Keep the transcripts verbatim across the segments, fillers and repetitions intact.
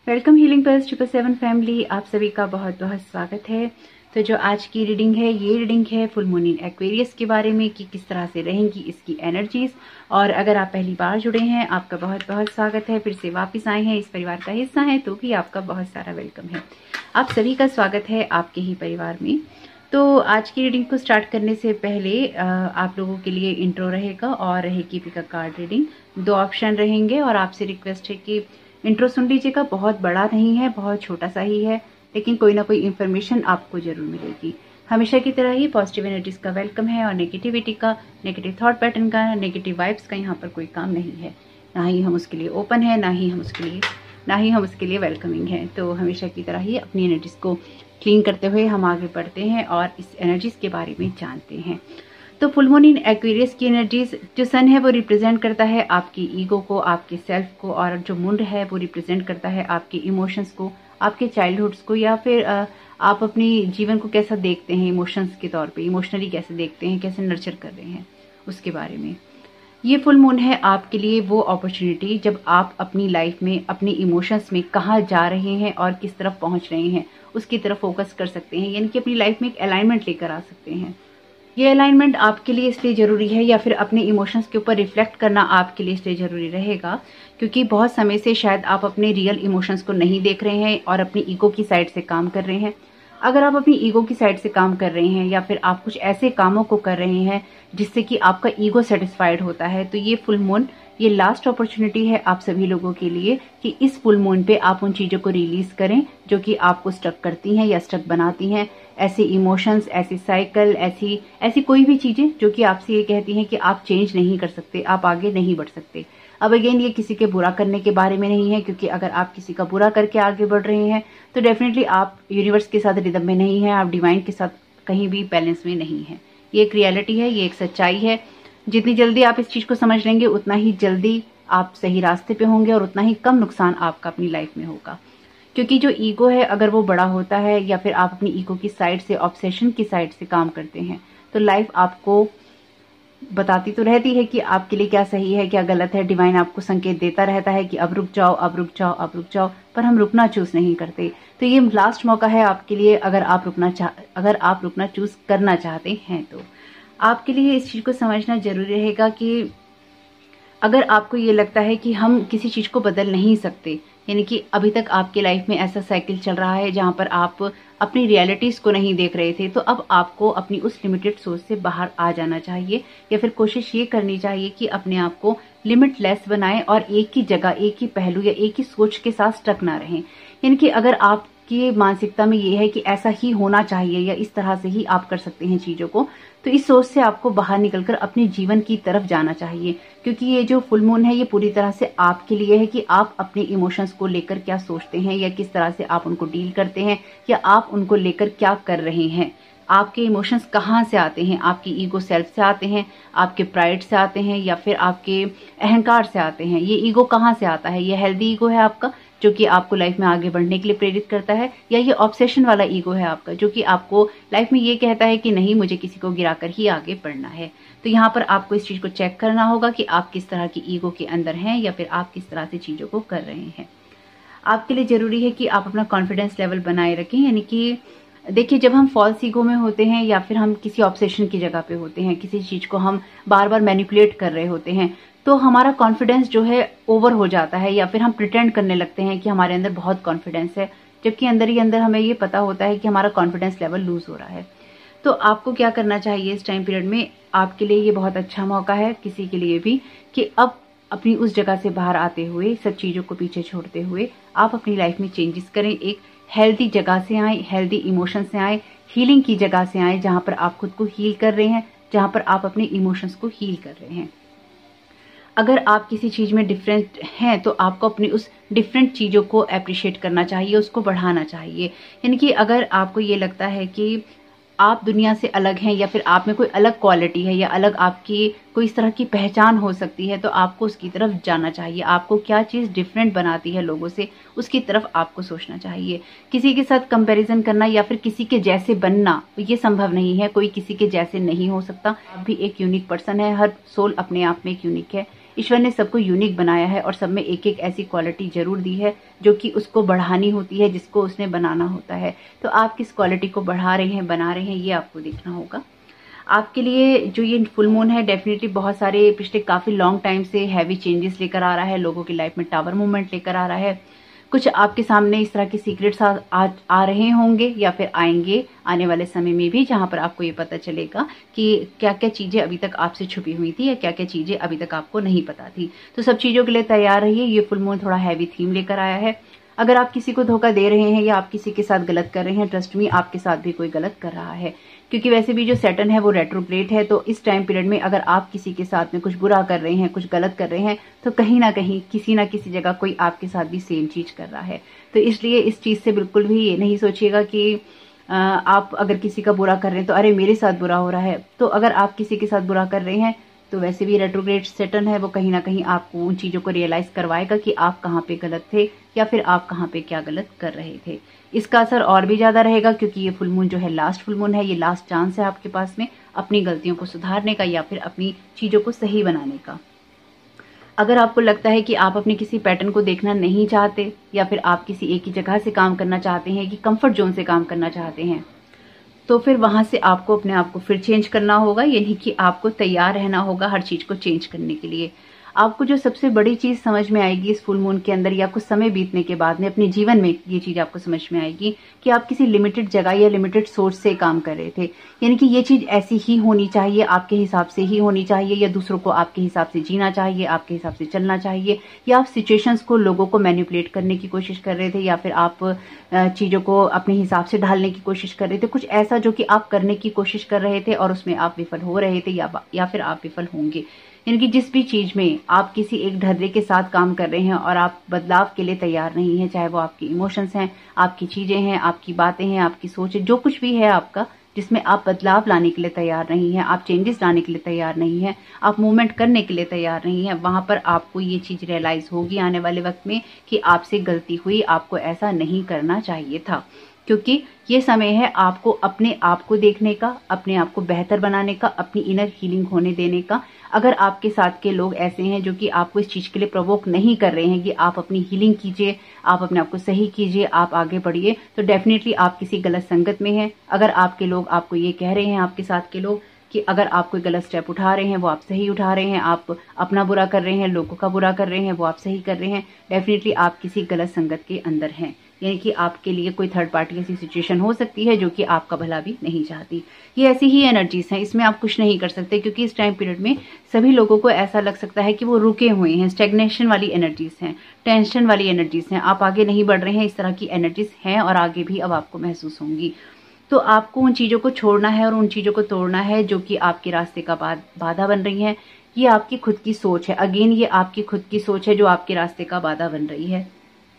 Welcome healing pulse triple seven family, आप सभी का बहुत बहुत स्वागत है। तो जो आज की रीडिंग है, ये रीडिंग है फुल मून इन एक्वेरियस के बारे में कि किस तरह से रहेंगी इसकी एनर्जीज। और अगर आप पहली बार जुड़े हैं, आपका बहुत बहुत स्वागत है। फिर से वापस आए हैं, इस परिवार का हिस्सा है, तो भी आपका बहुत सारा वेलकम है। आप सभी का स्वागत है आपके ही परिवार में। तो आज की रीडिंग को स्टार्ट करने से पहले आप लोगों के लिए इंट्रो रहेगा और रहेगी पिक अ कार्ड रीडिंग। दो ऑप्शन रहेंगे और आपसे रिक्वेस्ट है कि इंट्रो सुन लीजिएगा। बहुत बड़ा नहीं है, बहुत छोटा सा ही है, लेकिन कोई ना कोई इन्फॉर्मेशन आपको जरूर मिलेगी। हमेशा की तरह ही पॉजिटिव एनर्जीज का वेलकम है और नेगेटिविटी का, नेगेटिव थॉट पैटर्न का, नेगेटिव वाइब्स का यहाँ पर कोई काम नहीं है। ना ही हम उसके लिए ओपन है, ना ही हम उसके लिए ना ही हम उसके लिए वेलकमिंग है। तो हमेशा की तरह ही अपनी एनर्जीज को क्लीन करते हुए हम आगे बढ़ते हैं और इस एनर्जीज के बारे में जानते हैं। तो फुल मून इन एक्वेरियस की एनर्जीज, जो सन है वो रिप्रेजेंट करता है आपकी ईगो को, आपके सेल्फ को, और जो मून है वो रिप्रेजेंट करता है आपके इमोशंस को, आपके चाइल्डहुड्स को, या फिर आप अपनी जीवन को कैसा देखते हैं इमोशंस के तौर पे, इमोशनली कैसे देखते हैं, कैसे नर्चर कर रहे हैं, उसके बारे में। ये फुल मून है आपके लिए वो अपॉर्चुनिटी जब आप अपनी लाइफ में, अपने इमोशंस में कहाँ जा रहे हैं और किस तरफ पहुंच रहे हैं, उसकी तरफ फोकस कर सकते हैं। यानी कि अपनी लाइफ में एक अलाइनमेंट लेकर आ सकते हैं। ये अलाइनमेंट आपके लिए इसलिए ज़रूरी है, या फिर अपने इमोशंस के ऊपर रिफ्लेक्ट करना आपके लिए इसलिए ज़रूरी रहेगा क्योंकि बहुत समय से शायद आप अपने रियल इमोशंस को नहीं देख रहे हैं और अपनी ईगो की साइड से काम कर रहे हैं। अगर आप अपनी ईगो की साइड से काम कर रहे हैं या फिर आप कुछ ऐसे कामों को कर रहे हैं जिससे कि आपका ईगो सेटिस्फाइड होता है, तो ये फुल मून, ये लास्ट अपॉर्चुनिटी है आप सभी लोगों के लिए कि इस फुल मून पे आप उन चीज़ों को रिलीज करें जो कि आपको स्टक करती हैं या स्टक बनाती हैं। ऐसे इमोशंस, ऐसी साइकिल, ऐसी ऐसी कोई भी चीज़ें जो कि आपसे ये कहती हैं कि आप चेंज नहीं कर सकते, आप आगे नहीं बढ़ सकते। अब अगेन, ये किसी के बुरा करने के बारे में नहीं है, क्योंकि अगर आप किसी का बुरा करके आगे बढ़ रहे हैं तो डेफिनेटली आप यूनिवर्स के साथ रिदम में नहीं है, आप डिवाइन के साथ कहीं भी बैलेंस में नहीं है। ये एक रियलिटी है, ये एक सच्चाई है। जितनी जल्दी आप इस चीज को समझ लेंगे उतना ही जल्दी आप सही रास्ते पे होंगे और उतना ही कम नुकसान आपका अपनी लाइफ में होगा। क्योंकि जो ईगो है, अगर वो बड़ा होता है या फिर आप अपनी ईगो की साइड से, ऑब्सेशन की साइड से काम करते हैं, तो लाइफ आपको बताती तो रहती है कि आपके लिए क्या सही है, क्या गलत है। डिवाइन आपको संकेत देता रहता है कि अब रुक जाओ, अब रुक जाओ, अब रुक जाओ, पर हम रुकना चूज नहीं करते। तो ये लास्ट मौका है आपके लिए, अगर आप रुकना चाह अगर आप रुकना चूज करना चाहते हैं तो आपके लिए इस चीज को समझना जरूरी रहेगा कि अगर आपको ये लगता है कि हम किसी चीज को बदल नहीं सकते, यानी कि अभी तक आपके लाइफ में ऐसा साइकिल चल रहा है जहां पर आप अपनी रियलिटीज को नहीं देख रहे थे, तो अब आपको अपनी उस लिमिटेड सोच से बाहर आ जाना चाहिए, या फिर कोशिश ये करनी चाहिए कि अपने आप को लिमिटलेस बनाएं और एक ही जगह, एक ही पहलू या एक ही सोच के साथ स्टक ना रहें। यानी कि अगर आप की मानसिकता में ये है कि ऐसा ही होना चाहिए या इस तरह से ही आप कर सकते हैं चीजों को, तो इस सोच से आपको बाहर निकलकर अपने जीवन की तरफ जाना चाहिए। क्योंकि ये जो फुल मून है ये पूरी तरह से आपके लिए है कि आप अपने इमोशंस को लेकर क्या सोचते हैं या किस तरह से आप उनको डील करते हैं, या आप उनको लेकर क्या कर रहे हैं। आपके इमोशंस कहाँ से आते हैं? आपकी ईगो सेल्फ से आते हैं, आपके प्राइड से आते हैं, या फिर आपके अहंकार से आते हैं? ये ईगो कहाँ से आता है? ये हेल्दी ईगो है आपका जो कि आपको लाइफ में आगे बढ़ने के लिए प्रेरित करता है, या ये ऑब्सेशन वाला ईगो है आपका जो कि आपको लाइफ में ये कहता है कि नहीं, मुझे किसी को गिराकर ही आगे बढ़ना है। तो यहाँ पर आपको इस चीज को चेक करना होगा कि आप किस तरह की ईगो के अंदर हैं या फिर आप किस तरह से चीजों को कर रहे हैं। आपके लिए जरूरी है कि आप अपना कॉन्फिडेंस लेवल बनाए रखें। यानी कि देखिए, जब हम फॉल्स ईगो में होते हैं या फिर हम किसी ऑब्सेशन की जगह पे होते हैं, किसी चीज को हम बार बार मैनिपुलेट कर रहे होते हैं, तो हमारा कॉन्फिडेंस जो है ओवर हो जाता है, या फिर हम प्रिटेंड करने लगते हैं कि हमारे अंदर बहुत कॉन्फिडेंस है, जबकि अंदर ही अंदर हमें ये पता होता है कि हमारा कॉन्फिडेंस लेवल लूज हो रहा है। तो आपको क्या करना चाहिए इस टाइम पीरियड में? आपके लिए ये बहुत अच्छा मौका है, किसी के लिए भी, कि अब अपनी उस जगह से बाहर आते हुए, सब चीजों को पीछे छोड़ते हुए आप अपनी लाइफ में चेंजेस करें। एक हेल्दी जगह से आए, हेल्दी इमोशन से आए, हीलिंग की जगह से आए, जहां पर आप खुद को हील कर रहे हैं, जहां पर आप अपने इमोशंस को हील कर रहे हैं। अगर आप किसी चीज में डिफरेंट हैं तो आपको अपनी उस डिफरेंट चीजों को अप्रिशिएट करना चाहिए, उसको बढ़ाना चाहिए। यानी कि अगर आपको ये लगता है कि आप दुनिया से अलग हैं या फिर आप में कोई अलग क्वालिटी है या अलग आपकी कोई इस तरह की पहचान हो सकती है, तो आपको उसकी तरफ जाना चाहिए। आपको क्या चीज़ डिफरेंट बनाती है लोगों से, उसकी तरफ आपको सोचना चाहिए। किसी के साथ कंपैरिजन करना या फिर किसी के जैसे बनना ये संभव नहीं है। कोई किसी के जैसे नहीं हो सकता। आप भी एक यूनिक पर्सन है, हर सोल अपने आप में एक यूनिक है। ईश्वर ने सबको यूनिक बनाया है और सब में एक एक ऐसी क्वालिटी जरूर दी है जो कि उसको बढ़ानी होती है, जिसको उसने बनाना होता है। तो आप किस क्वालिटी को बढ़ा रहे हैं, बना रहे हैं, ये आपको देखना होगा। आपके लिए जो ये फुल मून है डेफिनेटली बहुत सारे पिछले काफ़ी लॉन्ग टाइम से हैवी चेंजेस लेकर आ रहा है, लोगों की लाइफ में टावर मूवमेंट लेकर आ रहा है। कुछ आपके सामने इस तरह के सीक्रेट्स आ, आ, आ रहे होंगे या फिर आएंगे आने वाले समय में भी, जहां पर आपको ये पता चलेगा कि क्या क्या चीज़ें अभी तक आपसे छुपी हुई थी या क्या क्या चीज़ें अभी तक आपको नहीं पता थी। तो सब चीज़ों के लिए तैयार रहिए। ये फुल मून थोड़ा हैवी थीम लेकर आया है। अगर आप किसी को धोखा दे रहे हैं या आप किसी के साथ गलत कर रहे हैं, ट्रस्ट मी आपके साथ भी कोई गलत कर रहा है, क्योंकि वैसे भी जो सैटर्न है वो रेट्रोग्रेड है। तो इस टाइम पीरियड में अगर आप किसी के साथ में कुछ बुरा कर रहे हैं, कुछ गलत कर रहे हैं, तो कहीं ना कहीं किसी ना किसी जगह कोई आपके साथ भी सेम चीज कर रहा है। तो इसलिए इस चीज से बिल्कुल भी ये नहीं सोचिएगा कि आप अगर किसी का बुरा कर रहे हैं तो अरे मेरे साथ बुरा हो रहा है। तो अगर आप किसी के साथ बुरा कर रहे हैं तो वैसे भी रेट्रोग्रेड सैटर्न है, वो कहीं ना कहीं आपको उन चीजों को रियलाइज करवाएगा कि आप कहाँ पे गलत थे या फिर आप कहाँ पे क्या गलत कर रहे थे। इसका असर और भी ज्यादा रहेगा क्योंकि ये फुल मून जो है लास्ट फुल मून है, ये लास्ट चांस है आपके पास में अपनी गलतियों को सुधारने का या फिर अपनी चीजों को सही बनाने का। अगर आपको लगता है कि आप अपने किसी पैटर्न को देखना नहीं चाहते या फिर आप किसी एक ही जगह से काम करना चाहते हैं, कि कंफर्ट जोन से काम करना चाहते हैं, तो फिर वहां से आपको अपने आप को फिर चेंज करना होगा, यानी कि आपको तैयार रहना होगा हर चीज को चेंज करने के लिए। आपको जो सबसे बड़ी चीज समझ में आएगी इस फुल मून के अंदर या कुछ समय बीतने के बाद में अपने जीवन में, ये चीज आपको समझ में आएगी कि आप किसी लिमिटेड जगह या लिमिटेड सोच से काम कर रहे थे। यानी कि ये चीज ऐसी ही होनी चाहिए, आपके हिसाब से ही होनी चाहिए, या दूसरों को आपके हिसाब से जीना चाहिए, आपके हिसाब से चलना चाहिए, या आप सिचुएशंस को, लोगों को मैनिपुलेट करने की कोशिश कर रहे थे, या फिर आप चीजों को अपने हिसाब से ढालने की कोशिश कर रहे थे। कुछ ऐसा जो कि आप करने की कोशिश कर रहे थे और उसमें आप विफल हो रहे थे या, या फिर आप विफल होंगे। यानी कि जिस भी चीज में आप किसी एक ढर्रे के साथ काम कर रहे हैं और आप बदलाव के लिए तैयार नहीं है, चाहे वो आपके इमोशंस हैं, आपकी चीजें हैं, आपकी बातें हैं, आपकी सोच है, जो कुछ भी है आपका, जिसमें आप बदलाव लाने के लिए तैयार नहीं है, आप चेंजेस लाने के लिए तैयार नहीं है, आप मूवमेंट करने के लिए तैयार नहीं है, वहां पर आपको ये चीज रियलाइज होगी आने वाले वक्त में कि आपसे गलती हुई, आपको ऐसा नहीं करना चाहिए था। क्योंकि ये समय है आपको अपने आप को देखने का, अपने आप को बेहतर बनाने का, अपनी इनर हीलिंग होने देने का। अगर आपके साथ के लोग ऐसे हैं जो कि आपको इस चीज के लिए प्रवोक नहीं कर रहे हैं कि आप अपनी हीलिंग कीजिए, आप अपने आप को सही कीजिए, आप आगे बढ़िए, तो डेफिनेटली आप किसी गलत संगत में हैं। अगर आपके लोग आपको ये कह रहे हैं, आपके साथ के लोग, कि अगर आप कोई गलत स्टेप उठा रहे हैं वो आप सही उठा रहे हैं, आप अपना बुरा कर रहे हैं, लोगों का बुरा कर रहे हैं वो आप सही कर रहे हैं, डेफिनेटली आप किसी गलत संगत के अंदर हैं। यानी कि आपके लिए कोई थर्ड पार्टी ऐसी सिचुएशन हो सकती है जो कि आपका भला भी नहीं चाहती। ये ऐसी ही एनर्जीज हैं, इसमें आप कुछ नहीं कर सकते, क्योंकि इस टाइम पीरियड में सभी लोगों को ऐसा लग सकता है कि वो रुके हुए हैं, स्टेग्नेशन वाली एनर्जीज हैं, टेंशन वाली एनर्जीज हैं, आप आगे नहीं बढ़ रहे हैं, इस तरह की एनर्जीज हैं और आगे भी अब आपको महसूस होंगी। तो आपको उन चीजों को छोड़ना है और उन चीजों को तोड़ना है जो कि आपके रास्ते का बाधा बन रही है। ये आपकी खुद की सोच है, अगेन ये आपकी खुद की सोच है जो आपके रास्ते का बाधा बन रही है।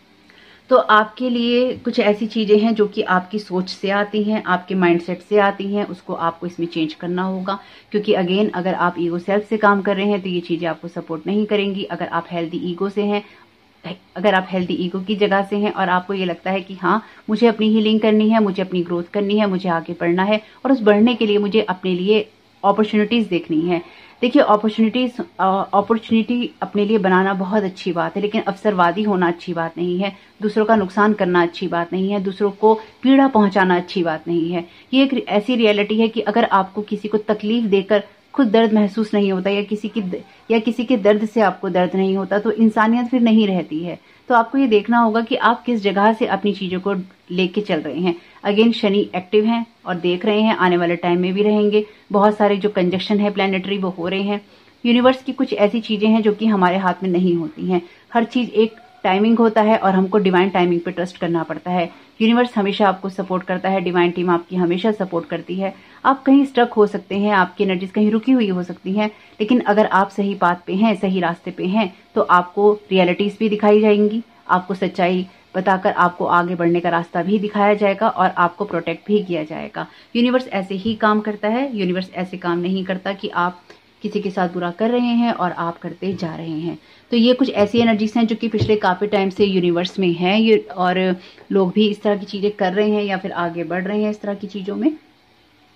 तो आपके लिए कुछ ऐसी चीजें हैं जो कि आपकी सोच से आती हैं, आपके माइंडसेट से आती हैं, उसको आपको इसमें चेंज करना होगा। क्योंकि अगेन अगर आप ईगो सेल्फ से काम कर रहे हैं तो ये चीजें आपको सपोर्ट नहीं करेंगी। अगर आप हेल्दी ईगो से हैं, अगर आप हेल्दी ईगो की जगह से हैं और आपको ये लगता है कि हाँ मुझे अपनी हीलिंग करनी है, मुझे अपनी ग्रोथ करनी है, मुझे आगे बढ़ना है और उस बढ़ने के लिए मुझे अपने लिए अपॉर्चुनिटीज देखनी है। देखिए अपॉर्चुनिटीज अपॉर्चुनिटी अपने लिए बनाना बहुत अच्छी बात है, लेकिन अवसरवादी होना अच्छी बात नहीं है, दूसरों का नुकसान करना अच्छी बात नहीं है, दूसरों को पीड़ा पहुंचाना अच्छी बात नहीं है। ये एक ऐसी रियलिटी है कि अगर आपको किसी को तकलीफ देकर खुद दर्द महसूस नहीं होता या किसी की या किसी के दर्द से आपको दर्द नहीं होता तो इंसानियत फिर नहीं रहती है। तो आपको ये देखना होगा कि आप किस जगह से अपनी चीजों को लेके चल रहे हैं। अगेन शनि एक्टिव हैं और देख रहे हैं, आने वाले टाइम में भी रहेंगे। बहुत सारे जो कंजक्शन है प्लैनेटरी वो हो रहे हैं। यूनिवर्स की कुछ ऐसी चीजें हैं जो कि हमारे हाथ में नहीं होती हैं। हर चीज एक टाइमिंग होता है और हमको डिवाइन टाइमिंग पे ट्रस्ट करना पड़ता है। यूनिवर्स हमेशा आपको सपोर्ट करता है, डिवाइन टीम आपकी हमेशा सपोर्ट करती है। आप कहीं स्टक हो सकते हैं, आपकी एनर्जीज कहीं रुकी हुई हो सकती हैं, लेकिन अगर आप सही पाथ पे हैं, सही रास्ते पे हैं, तो आपको रियलिटीज भी दिखाई जाएंगी, आपको सच्चाई बताकर आपको आगे बढ़ने का रास्ता भी दिखाया जाएगा और आपको प्रोटेक्ट भी किया जाएगा। यूनिवर्स ऐसे ही काम करता है। यूनिवर्स ऐसे काम नहीं करता कि आप किसी के साथ बुरा कर रहे हैं और आप करते जा रहे हैं। तो ये कुछ ऐसी एनर्जीज हैं जो कि पिछले काफी टाइम से यूनिवर्स में हैं, ये और लोग भी इस तरह की चीजें कर रहे हैं या फिर आगे बढ़ रहे हैं इस तरह की चीजों में।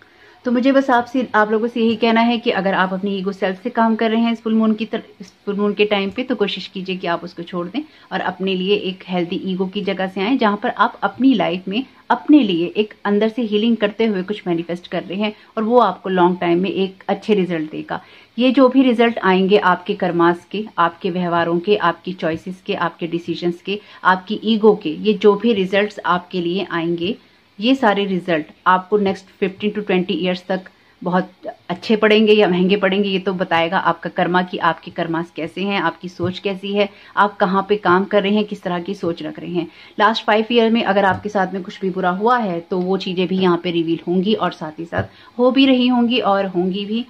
तो मुझे बस आपसे आप लोगों से यही कहना है कि अगर आप अपनी ईगो सेल्फ से काम कर रहे हैं इस फुल मून की तरह इस फुल मून के टाइम पे, तो कोशिश कीजिए कि आप उसको छोड़ दें और अपने लिए एक हेल्दी ईगो की जगह से आएँ, जहाँ पर आप अपनी लाइफ में अपने लिए एक अंदर से हीलिंग करते हुए कुछ मैनिफेस्ट कर रहे हैं, और वो आपको लॉन्ग टाइम में एक अच्छे रिजल्ट देगा। ये जो भी रिजल्ट आएंगे आपके कर्मास के, आपके व्यवहारों के, आपकी चॉइसेस के, आपके डिसीजंस के, आपकी ईगो के, ये जो भी रिजल्ट्स आपके लिए आएंगे, ये सारे रिजल्ट आपको next fifteen to twenty years तक बहुत अच्छे पड़ेंगे या महंगे पड़ेंगे, ये तो बताएगा आपका कर्मा कि आपके कर्मास कैसे हैं, आपकी सोच कैसी है, आप कहाँ पे काम कर रहे हैं, किस तरह की सोच रख रहे हैं। लास्ट फाइव ईयर में अगर आपके साथ में कुछ भी बुरा हुआ है तो वो चीज़ें भी यहाँ पे रिवील होंगी और साथ ही साथ हो भी रही होंगी और होंगी भी।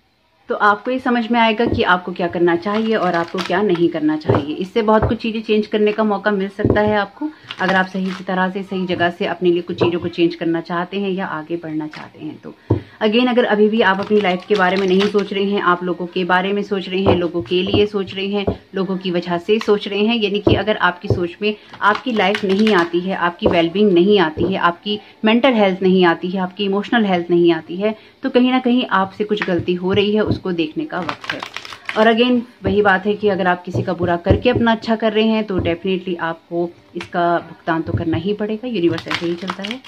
तो आपको ये समझ में आएगा कि आपको क्या करना चाहिए और आपको क्या नहीं करना चाहिए। इससे बहुत कुछ चीज़ें चेंज करने का मौका मिल सकता है आपको, अगर आप सही तरह से सही जगह से अपने लिए कुछ चीज़ों को चेंज करना चाहते हैं या आगे बढ़ना चाहते हैं। तो अगेन, अगर अभी भी आप अपनी लाइफ के बारे में नहीं सोच रहे हैं, आप लोगों के बारे में सोच रहे हैं, लोगों के लिए सोच रहे हैं, लोगों की वजह से सोच रहे हैं, यानी कि अगर आपकी सोच में आपकी लाइफ नहीं आती है, आपकी वेलबींग नहीं आती है, आपकी मेंटल हेल्थ नहीं आती है, आपकी इमोशनल हेल्थ नहीं आती है, तो कहीं ना कहीं आपसे कुछ गलती हो रही है, उसको देखने का वक्त है। और अगेन वही बात है कि अगर आप किसी का बुरा करके अपना अच्छा कर रहे हैं तो डेफिनेटली आपको इसका भुगतान तो करना ही पड़ेगा। यूनिवर्स ऐसे ही चलता है।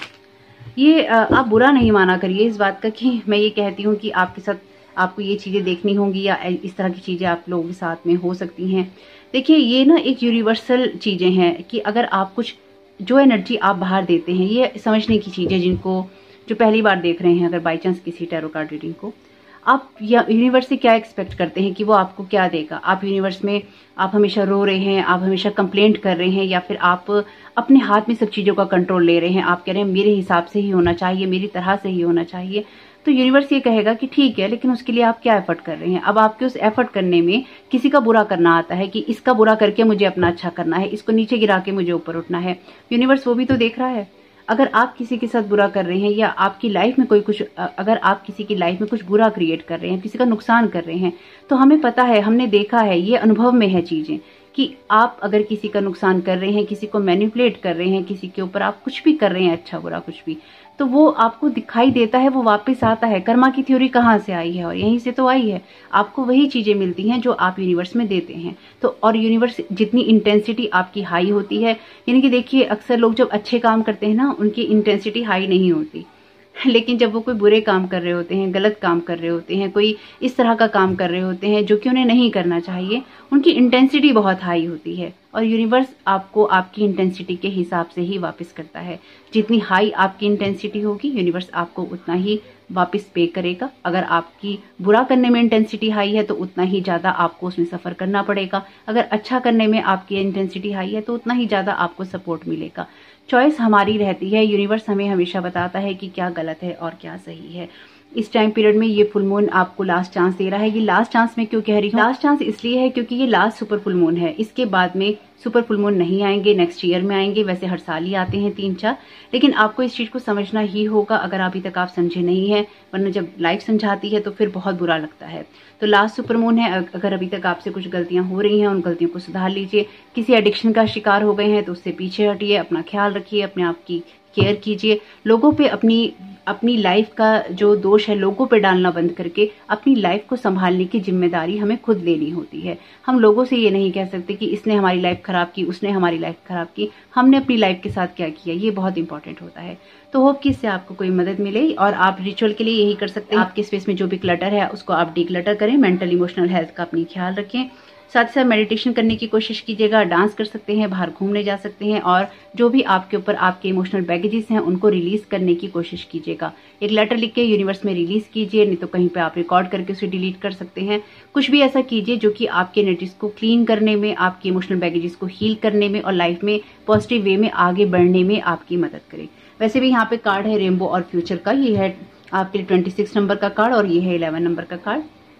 ये आप बुरा नहीं माना करिए इस बात का कि मैं ये कहती हूँ कि आपके साथ आपको ये चीज़ें देखनी होंगी या इस तरह की चीज़ें आप लोगों के साथ में हो सकती हैं। देखिए, ये ना एक यूनिवर्सल चीज़ें हैं कि अगर आप कुछ जो एनर्जी आप बाहर देते हैं, ये समझने की चीज़ें जिनको जो पहली बार देख रहे हैं, अगर बाई चांस किसी टैरो कार्ड रीडिंग को, आप या यूनिवर्स से क्या एक्सपेक्ट करते हैं कि वो आपको क्या देगा। आप यूनिवर्स में आप हमेशा रो रहे हैं, आप हमेशा कंप्लेंट कर रहे हैं, या फिर आप अपने हाथ में सब चीज़ों का कंट्रोल ले रहे हैं, आप कह रहे हैं मेरे हिसाब से ही होना चाहिए, मेरी तरह से ही होना चाहिए, तो यूनिवर्स ये कहेगा कि ठीक है, लेकिन उसके लिए आप क्या एफर्ट कर रहे हैं। अब आपके उस एफर्ट करने में किसी का बुरा करना आता है कि इसका बुरा करके मुझे अपना अच्छा करना है, इसको नीचे गिरा के मुझे ऊपर उठना है। यूनिवर्स वो भी तो देख रहा है। अगर आप किसी के साथ बुरा कर रहे हैं या आपकी लाइफ में कोई कुछ अगर आप किसी की लाइफ में कुछ बुरा क्रिएट कर रहे हैं, किसी का नुकसान कर रहे हैं, तो हमें पता है, हमने देखा है, ये अनुभव में है चीज़ें कि आप अगर किसी का नुकसान कर रहे हैं, किसी को मैनिपुलेट कर रहे हैं, किसी के ऊपर आप कुछ भी कर रहे हैं, अच्छा बुरा कुछ भी, तो वो आपको दिखाई देता है, वो वापस आता है। कर्मा की थ्योरी कहाँ से आई है? और यहीं से तो आई है। आपको वही चीज़ें मिलती हैं जो आप यूनिवर्स में देते हैं। तो और यूनिवर्स जितनी इंटेंसिटी आपकी हाई होती है, यानी कि देखिए, अक्सर लोग जब अच्छे काम करते हैं ना, उनकी इंटेंसिटी हाई नहीं होती, लेकिन जब वो कोई बुरे काम कर रहे होते हैं, गलत काम कर रहे होते हैं, कोई इस तरह का काम कर रहे होते हैं जो कि उन्हें नहीं करना चाहिए, उनकी इंटेंसिटी बहुत हाई होती है। और यूनिवर्स आपको आपकी इंटेंसिटी के हिसाब से ही वापस करता है। जितनी हाई आपकी इंटेंसिटी होगी, यूनिवर्स आपको उतना ही वापस पे करेगा। अगर आपकी बुरा करने में इंटेंसिटी हाई है तो उतना ही ज़्यादा आपको उसमें सफ़र करना पड़ेगा। अगर अच्छा करने में आपकी इंटेंसिटी हाई है तो उतना ही ज़्यादा आपको सपोर्ट मिलेगा। चॉइस हमारी रहती है। यूनिवर्स हमें हमेशा बताता है कि क्या गलत है और क्या सही है। इस टाइम पीरियड में ये फुल मून आपको लास्ट चांस दे रहा है। ये लास्ट चांस में क्यों कह रही हूँ? लास्ट चांस इसलिए है क्योंकि ये लास्ट सुपर फुल मून है। इसके बाद में सुपर फुल मून नहीं आएंगे, नेक्स्ट ईयर में आएंगे। वैसे हर साल ही आते हैं तीन चार, लेकिन आपको इस चीज़ को समझना ही होगा अगर अभी तक आप समझे नहीं है, वरना जब लाइफ समझाती है तो फिर बहुत बुरा लगता है। तो लास्ट सुपर मून है। अगर अभी तक आपसे कुछ गलतियां हो रही हैं, उन गलतियों को सुधार लीजिए। किसी एडिक्शन का शिकार हो गए हैं तो उससे पीछे हटिए, अपना ख्याल रखिए, अपने आप की केयर कीजिए। लोगों पे अपनी अपनी लाइफ का जो दोष है लोगों पे डालना बंद करके अपनी लाइफ को संभालने की जिम्मेदारी हमें खुद लेनी होती है। हम लोगों से ये नहीं कह सकते कि इसने हमारी लाइफ खराब की, उसने हमारी लाइफ खराब की। हमने अपनी लाइफ के साथ क्या किया, ये बहुत इंपॉर्टेंट होता है। तो होप कि इससे आपको कोई मदद मिले। और आप रिचुअल के लिए यही कर सकते हैं, आपके स्पेस में जो भी क्लटर है उसको आप डिक्लटर करें। मेंटल इमोशनल हेल्थ का अपनी ख्याल रखें। साथ ही साथ मेडिटेशन करने की कोशिश कीजिएगा, डांस कर सकते हैं, बाहर घूमने जा सकते हैं, और जो भी आपके ऊपर आपके इमोशनल बैगेजेस हैं उनको रिलीज करने की कोशिश कीजिएगा। एक लेटर लिख के यूनिवर्स में रिलीज कीजिए, नहीं तो कहीं पे आप रिकॉर्ड करके उसे डिलीट कर सकते हैं। कुछ भी ऐसा कीजिए जो कि आपके एनर्जीज को क्लीन करने में, आपके इमोशनल बैगेजेस को हील करने में और लाइफ में पॉजिटिव वे में आगे बढ़ने में आपकी मदद करे। वैसे भी यहाँ पे कार्ड है रेनबो और फ्यूचर का। ये है आपके लिए ट्वेंटी सिक्स नंबर का कार्ड और ये है इलेवन नंबर का कार्ड।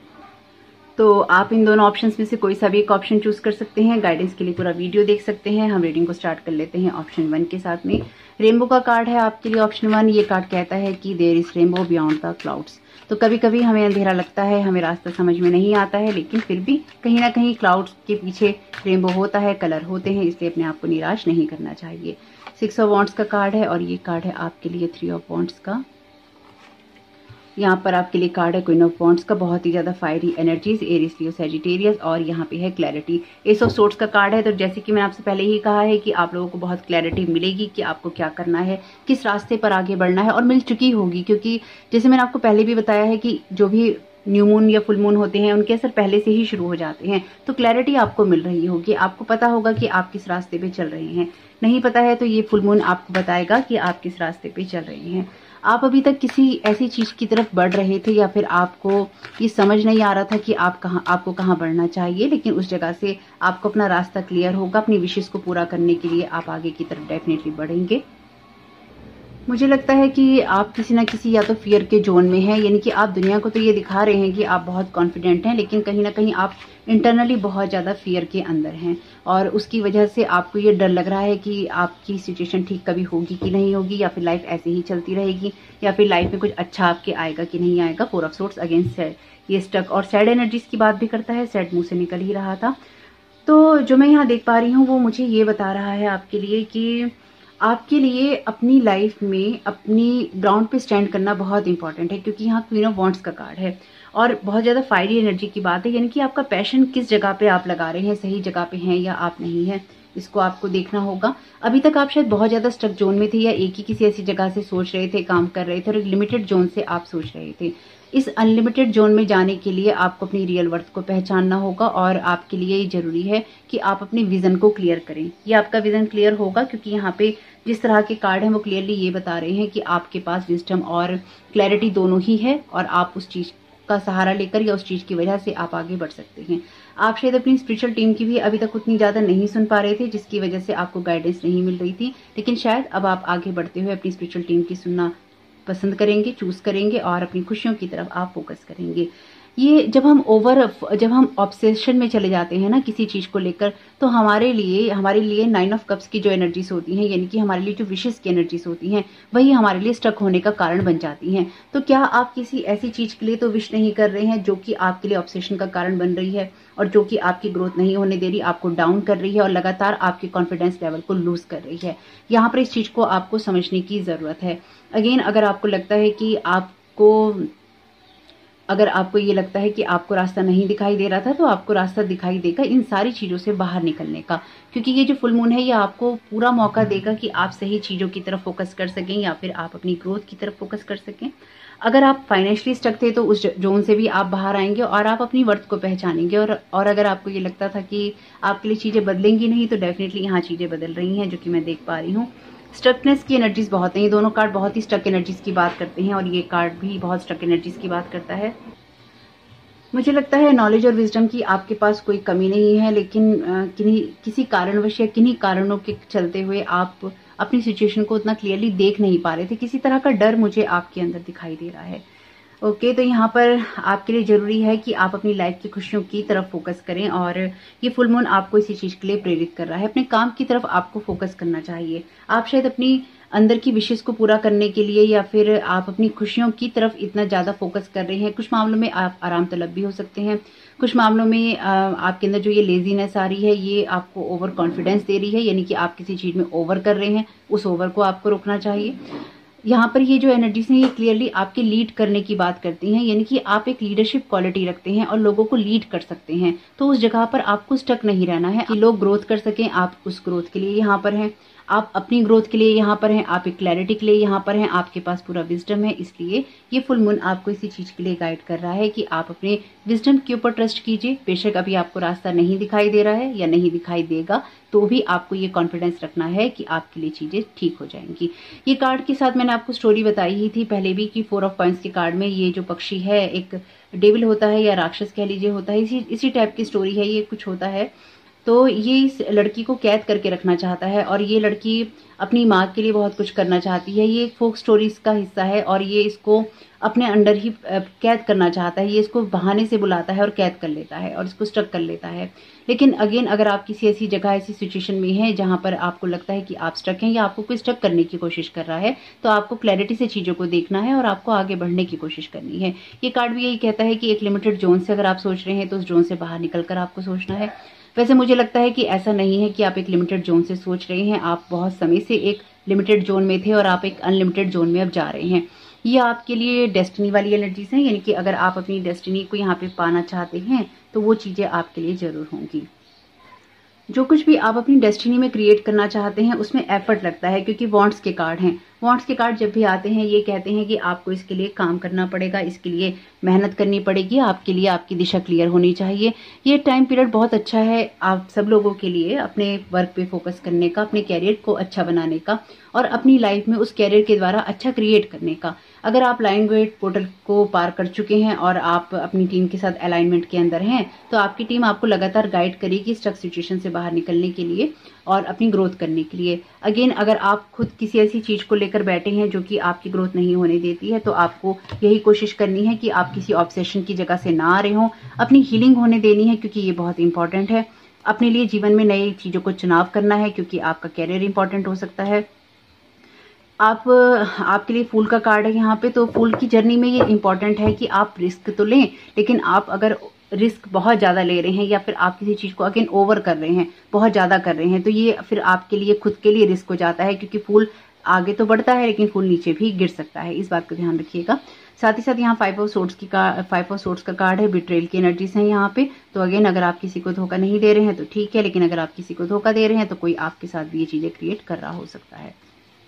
तो आप इन दोनों ऑप्शंस में से कोई सा भी एक ऑप्शन चूज कर सकते हैं। गाइडेंस के लिए पूरा वीडियो देख सकते हैं। हम रीडिंग को स्टार्ट कर लेते हैं ऑप्शन वन के साथ में। रेनबो का कार्ड है आपके लिए ऑप्शन वन। ये कार्ड कहता है कि there is rainbow beyond the clouds. तो कभी कभी हमें अंधेरा लगता है, हमें रास्ता समझ में नहीं आता है, लेकिन फिर भी कहीं ना कहीं क्लाउड्स के पीछे रेनबो होता है, कलर होते हैं, इसलिए अपने आप को निराश नहीं करना चाहिए। सिक्स ऑफ वॉन्ड्स का कार्ड है और ये कार्ड है आपके लिए थ्री ऑफ वॉन्ड्स का। यहाँ पर आपके लिए कार्ड है क्वीन ऑफ वॉन्ड्स का, बहुत ही ज़्यादा fiery energies, Aries, Leo, Sagittarius, और यहाँ पे है क्लैरिटी। एस ऑफ सोर्ड्स का कार्ड है। तो जैसे कि मैंने आपसे पहले ही कहा है कि आप लोगों को बहुत क्लैरिटी मिलेगी कि आपको क्या करना है, किस रास्ते पर आगे बढ़ना है, और मिल चुकी होगी, क्योंकि जैसे मैंने आपको पहले भी बताया है कि जो भी न्यू मून या फुल मून होते हैं उनके असर पहले से ही शुरू हो जाते हैं। तो क्लैरिटी आपको मिल रही होगी, आपको पता होगा कि आप किस रास्ते पे चल रहे हैं। नहीं पता है तो ये फुल मून आपको बताएगा कि आप किस रास्ते पे चल रहे हैं। आप अभी तक किसी ऐसी चीज की तरफ बढ़ रहे थे, या फिर आपको ये समझ नहीं आ रहा था कि आप कहाँ आपको कहाँ बढ़ना चाहिए, लेकिन उस जगह से आपको अपना रास्ता क्लियर होगा। अपनी विशेष को पूरा करने के लिए आप आगे की तरफ डेफिनेटली बढ़ेंगे। मुझे लगता है कि आप किसी ना किसी या तो फियर के जोन में हैं, यानी कि आप दुनिया को तो ये दिखा रहे हैं कि आप बहुत कॉन्फिडेंट हैं, लेकिन कहीं ना कहीं आप इंटरनली बहुत ज़्यादा फियर के अंदर हैं, और उसकी वजह से आपको ये डर लग रहा है कि आपकी सिचुएशन ठीक कभी होगी कि नहीं होगी, या फिर लाइफ ऐसे ही चलती रहेगी, या फिर लाइफ में कुछ अच्छा आपके आएगा कि नहीं आएगा। फोर ऑफ सोर्ड्स अगेंस्ट है ये स्टक, और सैड एनर्जीज की बात भी करता है। सैड मुंह से निकल ही रहा था। तो जो मैं यहाँ देख पा रही हूँ वो मुझे ये बता रहा है आपके लिए कि आपके लिए अपनी लाइफ में अपनी ग्राउंड पे स्टैंड करना बहुत इंपॉर्टेंट है, क्योंकि यहाँ क्वीन ऑफ वॉन्ड्स का कार्ड है और बहुत ज़्यादा फायरी एनर्जी की बात है, यानी कि आपका पैशन किस जगह पे आप लगा रहे हैं, सही जगह पे हैं या आप नहीं है, इसको आपको देखना होगा। अभी तक आप शायद बहुत ज़्यादा स्टक जोन में थे, या एक ही किसी ऐसी जगह से सोच रहे थे, काम कर रहे थे, और एक लिमिटेड जोन से आप सोच रहे थे। इस अनलिमिटेड जोन में जाने के लिए आपको अपनी रियल वर्थ को पहचानना होगा, और आपके लिए ये जरूरी है कि आप अपने विजन को क्लियर करें। ये आपका विजन क्लियर होगा, क्योंकि यहाँ पे जिस तरह के कार्ड हैं वो क्लियरली ये बता रहे हैं कि आपके पास विजडम और क्लैरिटी दोनों ही है, और आप उस चीज का सहारा लेकर या उस चीज की वजह से आप आगे बढ़ सकते हैं। आप शायद अपनी स्पिरिचुअल टीम की भी अभी तक उतनी ज्यादा नहीं सुन पा रहे थे, जिसकी वजह से आपको गाइडेंस नहीं मिल रही थी, लेकिन शायद अब आप आगे बढ़ते हुए अपनी स्पिरिचुअल टीम की सुनना पसंद करेंगे, चूज करेंगे, और अपनी खुशियों की तरफ आप फोकस करेंगे। ये जब हम ओवर जब हम ऑब्सेशन में चले जाते हैं ना किसी चीज को लेकर, तो हमारे लिए हमारे लिए नाइन ऑफ कप्स की जो एनर्जीज होती हैं, यानी कि हमारे लिए जो विशेष की एनर्जीज होती हैं, वही हमारे लिए स्टक होने का कारण बन जाती हैं। तो क्या आप किसी ऐसी चीज के लिए तो विश नहीं कर रहे हैं जो कि आपके लिए ऑब्सेशन का कारण बन रही है, और जो कि आपकी ग्रोथ नहीं होने दे रही, आपको डाउन कर रही है, और लगातार आपके कॉन्फिडेंस लेवल को लूज कर रही है? यहाँ पर इस चीज को आपको समझने की जरूरत है। अगेन, अगर आपको लगता है कि आपको अगर आपको ये लगता है कि आपको रास्ता नहीं दिखाई दे रहा था, तो आपको रास्ता दिखाई देगा इन सारी चीज़ों से बाहर निकलने का, क्योंकि ये जो फुल मून है ये आपको पूरा मौका देगा कि आप सही चीज़ों की तरफ फोकस कर सकें, या फिर आप अपनी ग्रोथ की तरफ फोकस कर सकें। अगर आप फाइनेंशियली स्टक थे तो उस जोन से भी आप बाहर आएंगे, और आप अपनी वर्थ को पहचानेंगे। और और अगर आपको ये लगता था कि आपके लिए चीज़ें बदलेंगी नहीं, तो डेफिनेटली यहाँ चीज़ें बदल रही हैं, जो कि मैं देख पा रही हूँ। स्टकनेस की एनर्जीज बहुत हैं, ये दोनों कार्ड बहुत ही स्टक एनर्जीज की बात करते हैं, और ये कार्ड भी बहुत स्टक एनर्जीज की बात करता है। मुझे लगता है नॉलेज और विजडम की आपके पास कोई कमी नहीं है, लेकिन किन्हीं किसी कारणवश या किन्हीं कारणों के चलते हुए आप अपनी सिचुएशन को उतना क्लियरली देख नहीं पा रहे थे। किसी तरह का डर मुझे आपके अंदर दिखाई दे रहा है। ओके, तो यहाँ पर आपके लिए जरूरी है कि आप अपनी लाइफ की खुशियों की तरफ फोकस करें, और ये फुल मून आपको इसी चीज के लिए प्रेरित कर रहा है। अपने काम की तरफ आपको फोकस करना चाहिए। आप शायद अपनी अंदर की विशेष को पूरा करने के लिए, या फिर आप अपनी खुशियों की तरफ इतना ज्यादा फोकस कर रहे हैं। कुछ मामलों में आप आराम तलब भी हो सकते हैं, कुछ मामलों में आपके अंदर जो ये लेजीनेस आ रही है ये आपको ओवर कॉन्फिडेंस दे रही है, यानी कि आप किसी चीज में ओवर कर रहे हैं, उस ओवर को आपको रोकना चाहिए। यहाँ पर ये जो एनर्जीज हैं ये क्लियरली आपके लीड करने की बात करती हैं, यानी कि आप एक लीडरशिप क्वालिटी रखते हैं और लोगों को लीड कर सकते हैं। तो उस जगह पर आपको स्टक नहीं रहना है कि लोग ग्रोथ कर सकें, आप उस ग्रोथ के लिए यहाँ पर हैं, आप अपनी ग्रोथ के लिए यहाँ पर हैं, आप एक क्लैरिटी के लिए यहाँ पर हैं, आपके पास पूरा विजडम है। इसलिए ये फुल मून आपको इसी चीज के लिए गाइड कर रहा है कि आप अपने विजडम के ऊपर ट्रस्ट कीजिए। बेशक अभी आपको रास्ता नहीं दिखाई दे रहा है या नहीं दिखाई देगा, तो भी आपको ये कॉन्फिडेंस रखना है कि आपके लिए चीजें ठीक हो जाएंगी। ये कार्ड के साथ मैंने आपको स्टोरी बताई ही थी पहले भी कि फोर ऑफ पॉइंट्स के कार्ड में ये जो पक्षी है एक डेविल होता है या राक्षस कह लीजिए होता है, इसी इसी टाइप की स्टोरी है। ये कुछ होता है तो ये इस लड़की को कैद करके रखना चाहता है, और ये लड़की अपनी माँ के लिए बहुत कुछ करना चाहती है। ये एक फोक स्टोरीज का हिस्सा है, और ये इसको अपने अंडर ही कैद करना चाहता है। ये इसको बहाने से बुलाता है और कैद कर लेता है और इसको स्टक कर लेता है। लेकिन अगेन, अगर आप किसी ऐसी जगह ऐसी सिचुएशन में हैं जहां पर आपको लगता है कि आप स्टक हैं या आपको कोई स्टक करने की कोशिश कर रहा है, तो आपको क्लैरिटी से चीजों को देखना है और आपको आगे बढ़ने की कोशिश करनी है। ये कार्ड भी यही कहता है कि एक लिमिटेड जोन से अगर आप सोच रहे हैं तो उस जोन से बाहर निकलकर आपको सोचना है। वैसे मुझे लगता है कि ऐसा नहीं है कि आप एक लिमिटेड जोन से सोच रहे हैं, आप बहुत समय से एक लिमिटेड जोन में थे और आप एक अनलिमिटेड जोन में अब जा रहे हैं। ये आपके लिए डेस्टिनी वाली एनर्जीज हैं, यानी कि अगर आप अपनी डेस्टिनी को यहाँ पे पाना चाहते हैं तो वो चीज़ें आपके लिए ज़रूर होंगी। जो कुछ भी आप अपनी डेस्टिनी में क्रिएट करना चाहते हैं उसमें एफर्ट लगता है, क्योंकि वॉन्ट्स के कार्ड हैं। वॉन्ट्स के कार्ड जब भी आते हैं ये कहते हैं कि आपको इसके लिए काम करना पड़ेगा, इसके लिए मेहनत करनी पड़ेगी, आपके लिए आपकी दिशा क्लियर होनी चाहिए। ये टाइम पीरियड बहुत अच्छा है आप सब लोगों के लिए अपने वर्क पे फोकस करने का, अपने कैरियर को अच्छा बनाने का और अपनी लाइफ में उस कैरियर के द्वारा अच्छा क्रिएट करने का। अगर आप लाइन गेट पोर्टल को पार कर चुके हैं और आप अपनी टीम के साथ अलाइनमेंट के अंदर हैं तो आपकी टीम आपको लगातार गाइड करेगी स्टक सिचुएशन से बाहर निकलने के लिए और अपनी ग्रोथ करने के लिए। अगेन, अगर आप खुद किसी ऐसी चीज को लेकर बैठे हैं जो कि आपकी ग्रोथ नहीं होने देती है तो आपको यही कोशिश करनी है कि आप किसी ऑब्सेशन की जगह से ना आ रहे हों, अपनी हीलिंग होने देनी है, क्योंकि ये बहुत इंपॉर्टेंट है। अपने लिए जीवन में नई चीजों को चुनाव करना है, क्योंकि आपका कैरियर इंपॉर्टेंट हो सकता है। आप आपके लिए फूल का कार्ड है यहाँ पे, तो फूल की जर्नी में ये इंपॉर्टेंट है कि आप रिस्क तो लें, लेकिन आप अगर रिस्क बहुत ज़्यादा ले रहे हैं या फिर आप किसी चीज़ को अगेन ओवर कर रहे हैं, बहुत ज़्यादा कर रहे हैं, तो ये फिर आपके लिए खुद के लिए रिस्क हो जाता है, क्योंकि फूल आगे तो बढ़ता है लेकिन फूल नीचे भी गिर सकता है। इस बात का ध्यान रखिएगा। साथ ही साथ यहाँ फाइव ऑफ सोर्ड्स की का फाइव ऑफ सोर्ड्स का कार्ड है, बिट्रेल की एनर्जीज हैं यहाँ पे। तो अगेन, अगर आप किसी को धोखा नहीं दे रहे हैं तो ठीक है, लेकिन अगर आप किसी को धोखा दे रहे हैं तो कोई आपके साथ भी ये चीज़ें क्रिएट कर रहा हो सकता है।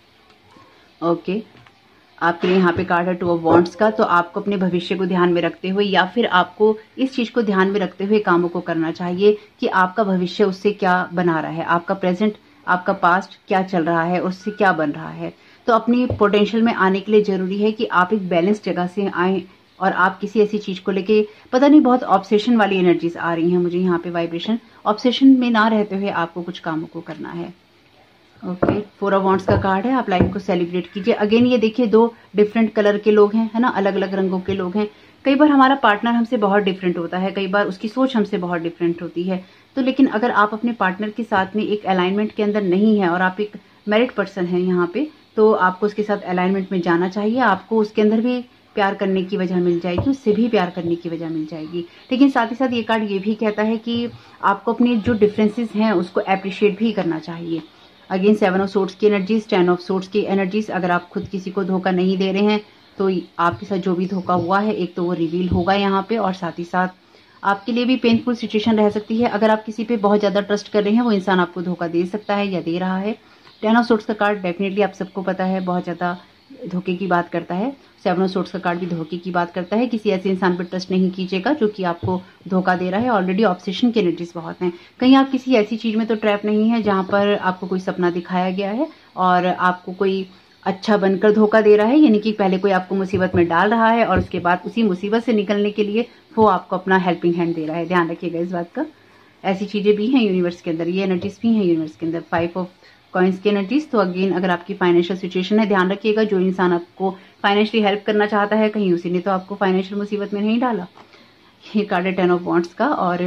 Okay okay. आपके लिए यहाँ पे कार्ड है टू ऑफ वॉन्ड्स का। तो आपको अपने भविष्य को ध्यान में रखते हुए या फिर आपको इस चीज को ध्यान में रखते हुए कामों को करना चाहिए कि आपका भविष्य उससे क्या बना रहा है, आपका प्रेजेंट, आपका पास्ट क्या चल रहा है, उससे क्या बन रहा है। तो अपनी पोटेंशियल में आने के लिए जरूरी है कि आप एक बैलेंस जगह से आए और आप किसी ऐसी चीज को लेके, पता नहीं, बहुत ऑब्सेशन वाली एनर्जीज आ रही हैं मुझे यहाँ पे, वाइब्रेशन। ऑब्सेशन में ना रहते हुए आपको कुछ कामों को करना है। ओके, फोर ऑफ वॉन्ड्स का कार्ड है, आप लाइफ को सेलिब्रेट कीजिए। अगेन, ये देखिए दो डिफरेंट कलर के लोग हैं, है ना, अलग अलग रंगों के लोग हैं। कई बार हमारा पार्टनर हमसे बहुत डिफरेंट होता है, कई बार उसकी सोच हमसे बहुत डिफरेंट होती है। तो लेकिन अगर आप अपने पार्टनर के साथ में एक अलाइनमेंट के अंदर नहीं है और आप एक मैरिड पर्सन है यहाँ पे, तो आपको उसके साथ अलाइनमेंट में जाना चाहिए। आपको उसके अंदर भी प्यार करने की वजह मिल जाएगी, उससे भी प्यार करने की वजह मिल जाएगी। लेकिन साथ ही साथ ये कार्ड ये भी कहता है कि आपको अपनी जो डिफरेंसेस हैं उसको अप्रिशिएट भी करना चाहिए। अगेन, सेवन ऑफ सोर्ड्स की एनर्जीज, टेन ऑफ सोर्ड्स की एनर्जीज। अगर आप खुद किसी को धोखा नहीं दे रहे हैं तो आपके साथ जो भी धोखा हुआ है एक तो वो रिवील होगा यहाँ पे, और साथ ही साथ आपके लिए भी पेनफुल सिचुएशन रह सकती है। अगर आप किसी पे बहुत ज्यादा ट्रस्ट कर रहे हैं वो इंसान आपको धोखा दे सकता है या दे रहा है। टेन ऑफ सोर्ड्स का कार्ड डेफिनेटली आप सबको पता है बहुत ज्यादा धोखे की बात करता है। सेवन ऑफ सोर्ड्स का कार्ड भी धोखे की बात करता है। किसी ऐसे इंसान पर ट्रस्ट नहीं कीजिएगा जो कि आपको धोखा दे रहा है। ऑलरेडी ऑब्सेशन की एनर्जीज बहुत हैं। कहीं आप किसी ऐसी चीज में तो ट्रैप नहीं है जहां पर आपको कोई सपना दिखाया गया है और आपको कोई अच्छा बनकर धोखा दे रहा है, यानी कि पहले कोई आपको मुसीबत में डाल रहा है और उसके बाद उसी मुसीबत से निकलने के लिए वो आपको अपना हेल्पिंग हैंड दे रहा है। ध्यान रखिएगा इस बात का। ऐसी चीजें भी हैं यूनिवर्स के अंदर, ये एनर्जीज भी हैं यूनिवर्स के अंदर। फाइव ऑफ कॉइंस की एनर्जीज। तो अगेन, अगर आपकी फाइनेंशियल सिचुएशन है, ध्यान रखिएगा जो इंसान आपको फाइनेंशियली हेल्प करना चाहता है कहीं उसी ने तो आपको फाइनेंशियल मुसीबत में नहीं डाला। ये कार्ड है टेन ऑफ वॉन्ड्स का, और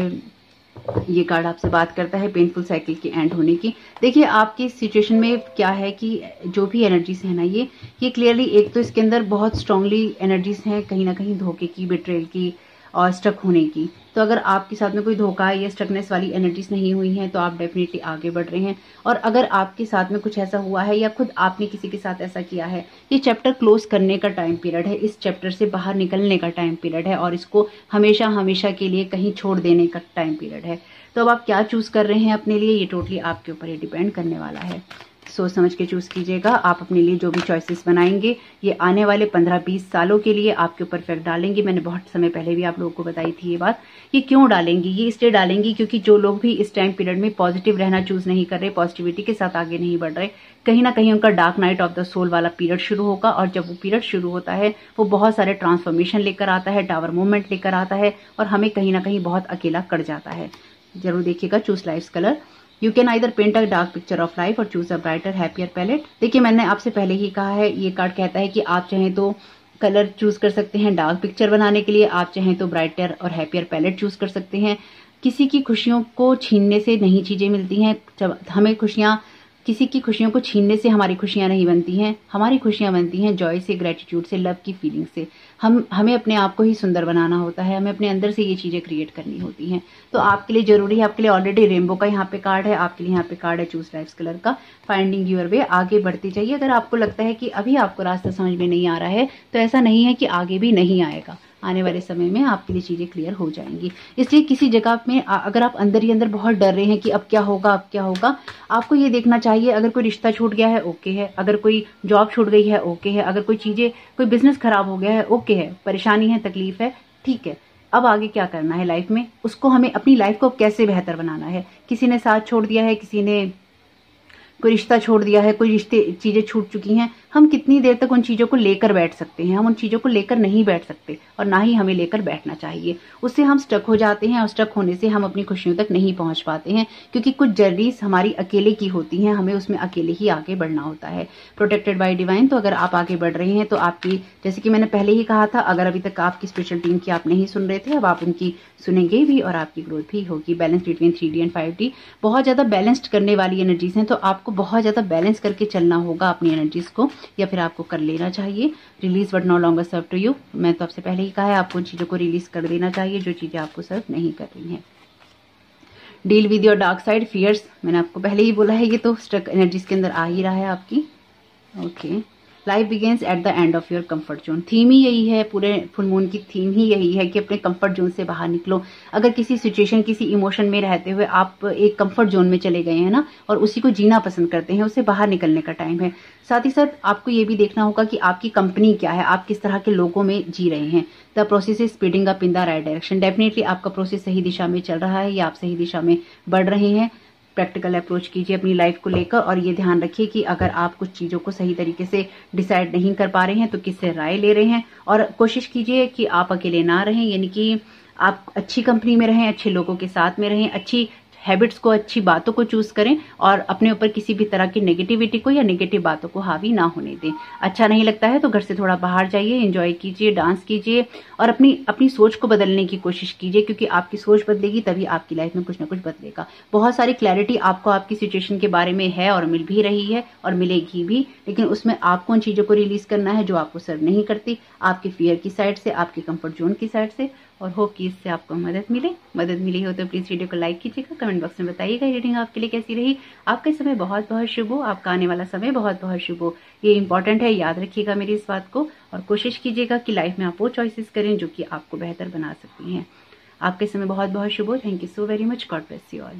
ये कार्ड आपसे बात करता है पेनफुल साइकिल के एंड होने की। देखिए आपकी सिचुएशन में क्या है कि जो भी एनर्जीज है ना, ये ये क्लियरली, एक तो इसके अंदर बहुत स्ट्रांगली एनर्जीज हैं कहीं ना कहीं धोखे की, बिट्रेल की और स्टक होने की। तो अगर आपके साथ में कोई धोखा या स्टकनेस वाली एनर्जीज नहीं हुई हैं तो आप डेफिनेटली आगे बढ़ रहे हैं। और अगर आपके साथ में कुछ ऐसा हुआ है या खुद आपने किसी के साथ ऐसा किया है, ये चैप्टर क्लोज करने का टाइम पीरियड है, इस चैप्टर से बाहर निकलने का टाइम पीरियड है और इसको हमेशा हमेशा के लिए कहीं छोड़ देने का टाइम पीरियड है। तो अब आप क्या चूज कर रहे हैं अपने लिए, ये टोटली आपके ऊपर ये डिपेंड करने वाला है। सोच समझ के चूज कीजिएगा। आप अपने लिए जो भी चॉइसेस बनाएंगे ये आने वाले पंद्रह बीस सालों के लिए आपके ऊपर इफेक्ट डालेंगे। मैंने बहुत समय पहले भी आप लोगों को बताई थी ये बात। ये क्यों डालेंगी, ये इसलिए डालेंगी क्योंकि जो लोग भी इस टाइम पीरियड में पॉजिटिव रहना चूज नहीं कर रहे, पॉजिटिविटी के साथ आगे नहीं बढ़ रहे, कहीं ना कहीं उनका dark night of the soul वाला पीरियड शुरू होगा। और जब वो पीरियड शुरू होता है वो बहुत सारे ट्रांसफॉर्मेशन लेकर आता है, टावर मूवमेंट लेकर आता है और हमें कहीं ना कहीं बहुत अकेला कर जाता है। जरूर देखिएगा। Choose life's colour. You can either paint a dark picture of life और choose a brighter happier palette. देखिए मैंने आपसे पहले ही कहा है, ये कार्ड कहता है कि आप चाहें तो कलर चूज कर सकते हैं डार्क पिक्चर बनाने के लिए, आप चाहें तो ब्राइटर और हैप्पियर पैलेट चूज कर सकते हैं। किसी की खुशियों को छीनने से नहीं चीजें मिलती हैं। जब हमें खुशियां, किसी की खुशियों को छीनने से हमारी खुशियां नहीं बनती हैं। हमारी खुशियां बनती हैं जॉय से, ग्रेटिट्यूड से, लव की फीलिंग से। हम हमें अपने आप को ही सुंदर बनाना होता है, हमें अपने अंदर से ये चीज़ें क्रिएट करनी होती हैं। तो आपके लिए ज़रूरी है, आपके लिए ऑलरेडी रेनबो का यहाँ पे कार्ड है, आपके लिए यहाँ पे कार्ड है चूज लाइफ्स कलर का, फाइंडिंग यूर वे। आगे बढ़ते जाइए। अगर आपको लगता है कि अभी आपको रास्ता समझ में नहीं आ रहा है तो ऐसा नहीं है कि आगे भी नहीं आएगा, आने वाले समय में आपके लिए चीज़ें क्लियर हो जाएंगी। इसलिए किसी जगह में अगर आप अंदर ही अंदर बहुत डर रहे हैं कि अब क्या होगा अब क्या होगा, आपको ये देखना चाहिए अगर कोई रिश्ता छूट गया है ओके है, अगर कोई जॉब छूट गई है ओके है, अगर कोई चीज़ें कोई बिजनेस खराब हो गया है ओके है, परेशानी है तकलीफ है ठीक है, अब आगे क्या करना है लाइफ में, उसको हमें अपनी लाइफ को कैसे बेहतर बनाना है। किसी ने साथ छोड़ दिया है, किसी ने कोई रिश्ता छोड़ दिया है, कोई रिश्ते चीज़ें छूट चुकी हैं, हम कितनी देर तक उन चीज़ों को लेकर बैठ सकते हैं? हम उन चीज़ों को लेकर नहीं बैठ सकते और ना ही हमें लेकर बैठना चाहिए। उससे हम स्टक हो जाते हैं और स्टक होने से हम अपनी खुशियों तक नहीं पहुंच पाते हैं, क्योंकि कुछ जर्नीज हमारी अकेले की होती हैं, हमें उसमें अकेले ही आगे बढ़ना होता है, प्रोटेक्टेड बाय डिवाइन। तो अगर आप आगे बढ़ रहे हैं तो आपकी, जैसे कि मैंने पहले ही कहा था, अगर अभी तक आपकी स्पिरिचुअल टीम की आप नहीं सुन रहे थे, अब आप उनकी सुनेंगे भी और आपकी ग्रोथ भी होगी। Balance between three D and five D बहुत ज़्यादा बैलेंस्ड करने वाली एनर्जीज हैं, तो आपको बहुत ज़्यादा बैलेंस करके चलना होगा अपनी एनर्जीज को, या फिर आपको कर लेना चाहिए। Release what no longer serve to you, मैं तो आपसे पहले ही कहा है आपको उन चीज़ों को रिलीज कर देना चाहिए जो चीज़ें आपको सर्व नहीं कर रही हैं। Deal with your dark side fears, मैंने आपको पहले ही बोला है, ये तो स्ट्रक एनर्जीज के अंदर आ ही रहा है आपकी। Okay, life begins at the end of your comfort zone, theme ही यही है, पूरे फुल मून की थीम ही यही है कि अपने कंफर्ट जोन से बाहर निकलो। अगर किसी सिचुएशन, किसी इमोशन में रहते हुए आप एक कंफर्ट जोन में चले गए हैं ना, और उसी को जीना पसंद करते हैं, उससे बाहर निकलने का टाइम है। साथ ही साथ आपको ये भी देखना होगा कि आपकी कंपनी क्या है, आप किस तरह के लोगों में जी रहे हैं। The process is speeding up in the right direction, definitely आपका प्रोसेस सही दिशा में चल रहा है या आप सही दिशा में बढ़ रहे हैं। प्रैक्टिकल अप्रोच कीजिए अपनी लाइफ को लेकर, और ये ध्यान रखिए कि अगर आप कुछ चीज़ों को सही तरीके से डिसाइड नहीं कर पा रहे हैं तो किससे राय ले रहे हैं, और कोशिश कीजिए कि आप अकेले ना रहें, यानी कि आप अच्छी कंपनी में रहें, अच्छे लोगों के साथ में रहें, अच्छी हैबिट्स को, अच्छी बातों को चूज करें और अपने ऊपर किसी भी तरह की नेगेटिविटी को या नेगेटिव बातों को हावी ना होने दें। अच्छा नहीं लगता है तो घर से थोड़ा बाहर जाइए, एंजॉय कीजिए, डांस कीजिए और अपनी अपनी सोच को बदलने की कोशिश कीजिए, क्योंकि आपकी सोच बदलेगी तभी आपकी लाइफ में कुछ ना कुछ बदलेगा। बहुत सारी क्लैरिटी आपको आपकी सिचुएशन के बारे में है और मिल भी रही है और मिलेगी भी, लेकिन उसमें आपको उन चीज़ों को रिलीज करना है जो आपको सर्व नहीं करती, आपके फियर की साइड से, आपके कंफर्ट जोन की साइड से। और होप कि इससे आपको मदद मिले। मदद मिली हो तो प्लीज़ वीडियो को लाइक कीजिएगा, कमेंट बॉक्स में बताइएगा रीडिंग आपके लिए कैसी रही। आपका समय बहुत बहुत शुभ हो, आपका आने वाला समय बहुत बहुत शुभ हो, ये इंपॉर्टेंट है, याद रखिएगा मेरी इस बात को, और कोशिश कीजिएगा कि लाइफ में आप वो चॉइसेस करें जो कि आपको बेहतर बना सकती हैं। आपके समय बहुत बहुत शुभ हो। Thank you so very much, God bless you all.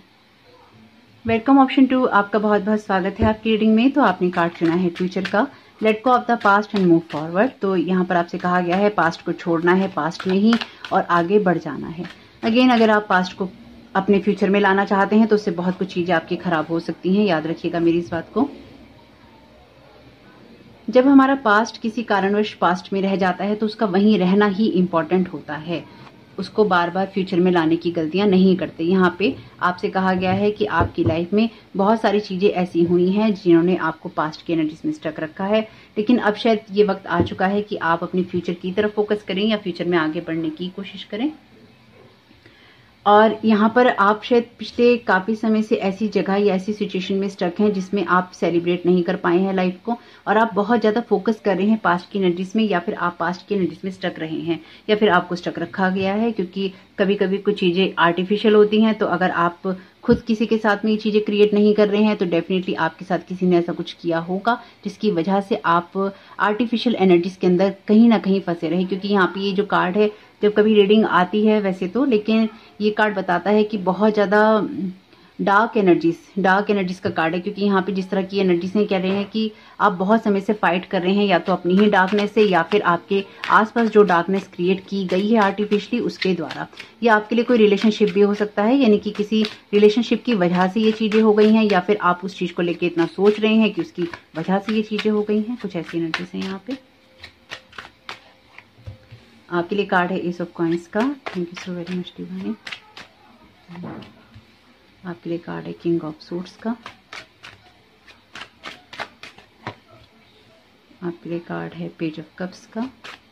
Welcome option two, आपका बहुत बहुत स्वागत है आपकी रीडिंग में। तो आपने कार्ड चुना है फ्यूचर का, let go of the past and move forward. तो यहाँ पर आपसे कहा गया है पास्ट को छोड़ना है, पास्ट में ही, और आगे बढ़ जाना है। अगेन, अगर आप पास्ट को अपने फ्यूचर में लाना चाहते हैं तो उससे बहुत कुछ चीजें आपकी खराब हो सकती हैं, याद रखिएगा मेरी इस बात को। जब हमारा पास्ट किसी कारणवश पास्ट में रह जाता है तो उसका वहीं रहना ही इम्पोर्टेंट होता है, उसको बार बार फ्यूचर में लाने की गलतियां नहीं करते। यहाँ पे आपसे कहा गया है कि आपकी लाइफ में बहुत सारी चीजें ऐसी हुई हैं जिन्होंने आपको पास्ट की एनर्जीज में स्टक रखा है, लेकिन अब शायद ये वक्त आ चुका है कि आप अपने फ्यूचर की तरफ फोकस करें या फ्यूचर में आगे बढ़ने की कोशिश करें। और यहाँ पर आप शायद पिछले काफी समय से ऐसी जगह या ऐसी सिचुएशन में स्टक हैं जिसमें आप सेलिब्रेट नहीं कर पाए हैं लाइफ को, और आप बहुत ज्यादा फोकस कर रहे हैं पास्ट की एनर्जीज में, या फिर आप पास्ट की एनर्जीज में स्टक रहे हैं, या फिर आपको स्टक रखा गया है, क्योंकि कभी कभी कुछ चीजें आर्टिफिशियल होती हैं। तो अगर आप खुद किसी के साथ में ये चीजें क्रिएट नहीं कर रहे हैं तो डेफिनेटली आपके साथ किसी ने ऐसा कुछ किया होगा जिसकी वजह से आप आर्टिफिशियल एनर्जीज के अंदर कहीं ना कहीं फंसे रहे। क्योंकि यहाँ पे ये जो कार्ड है, जब कभी रीडिंग आती है वैसे तो, लेकिन ये कार्ड बताता है कि बहुत ज्यादा डार्क एनर्जीज, डार्क एनर्जीज का कार्ड है, क्योंकि यहाँ पे जिस तरह की एनर्जीज हैं, कह रहे हैं कि आप बहुत समय से फाइट कर रहे हैं, या तो अपनी ही डार्कनेस से या फिर आपके आसपास जो डार्कनेस क्रिएट की गई है आर्टिफिशियली उसके द्वारा। या आपके लिए कोई रिलेशनशिप भी हो सकता है, यानी कि किसी रिलेशनशिप की वजह से ये चीजें हो गई हैं, या फिर आप उस चीज को लेकर इतना सोच रहे हैं कि उसकी वजह से ये चीजें हो गई हैं। कुछ ऐसी एनर्जीज हैं यहाँ पे। आपके लिए कार्ड है एस ऑफ कॉइंस का, thank you so very much divine. आपके लिए कार्ड है किंग ऑफ सूट्स का। आपके लिए कार्ड है पेज ऑफ कप्स का।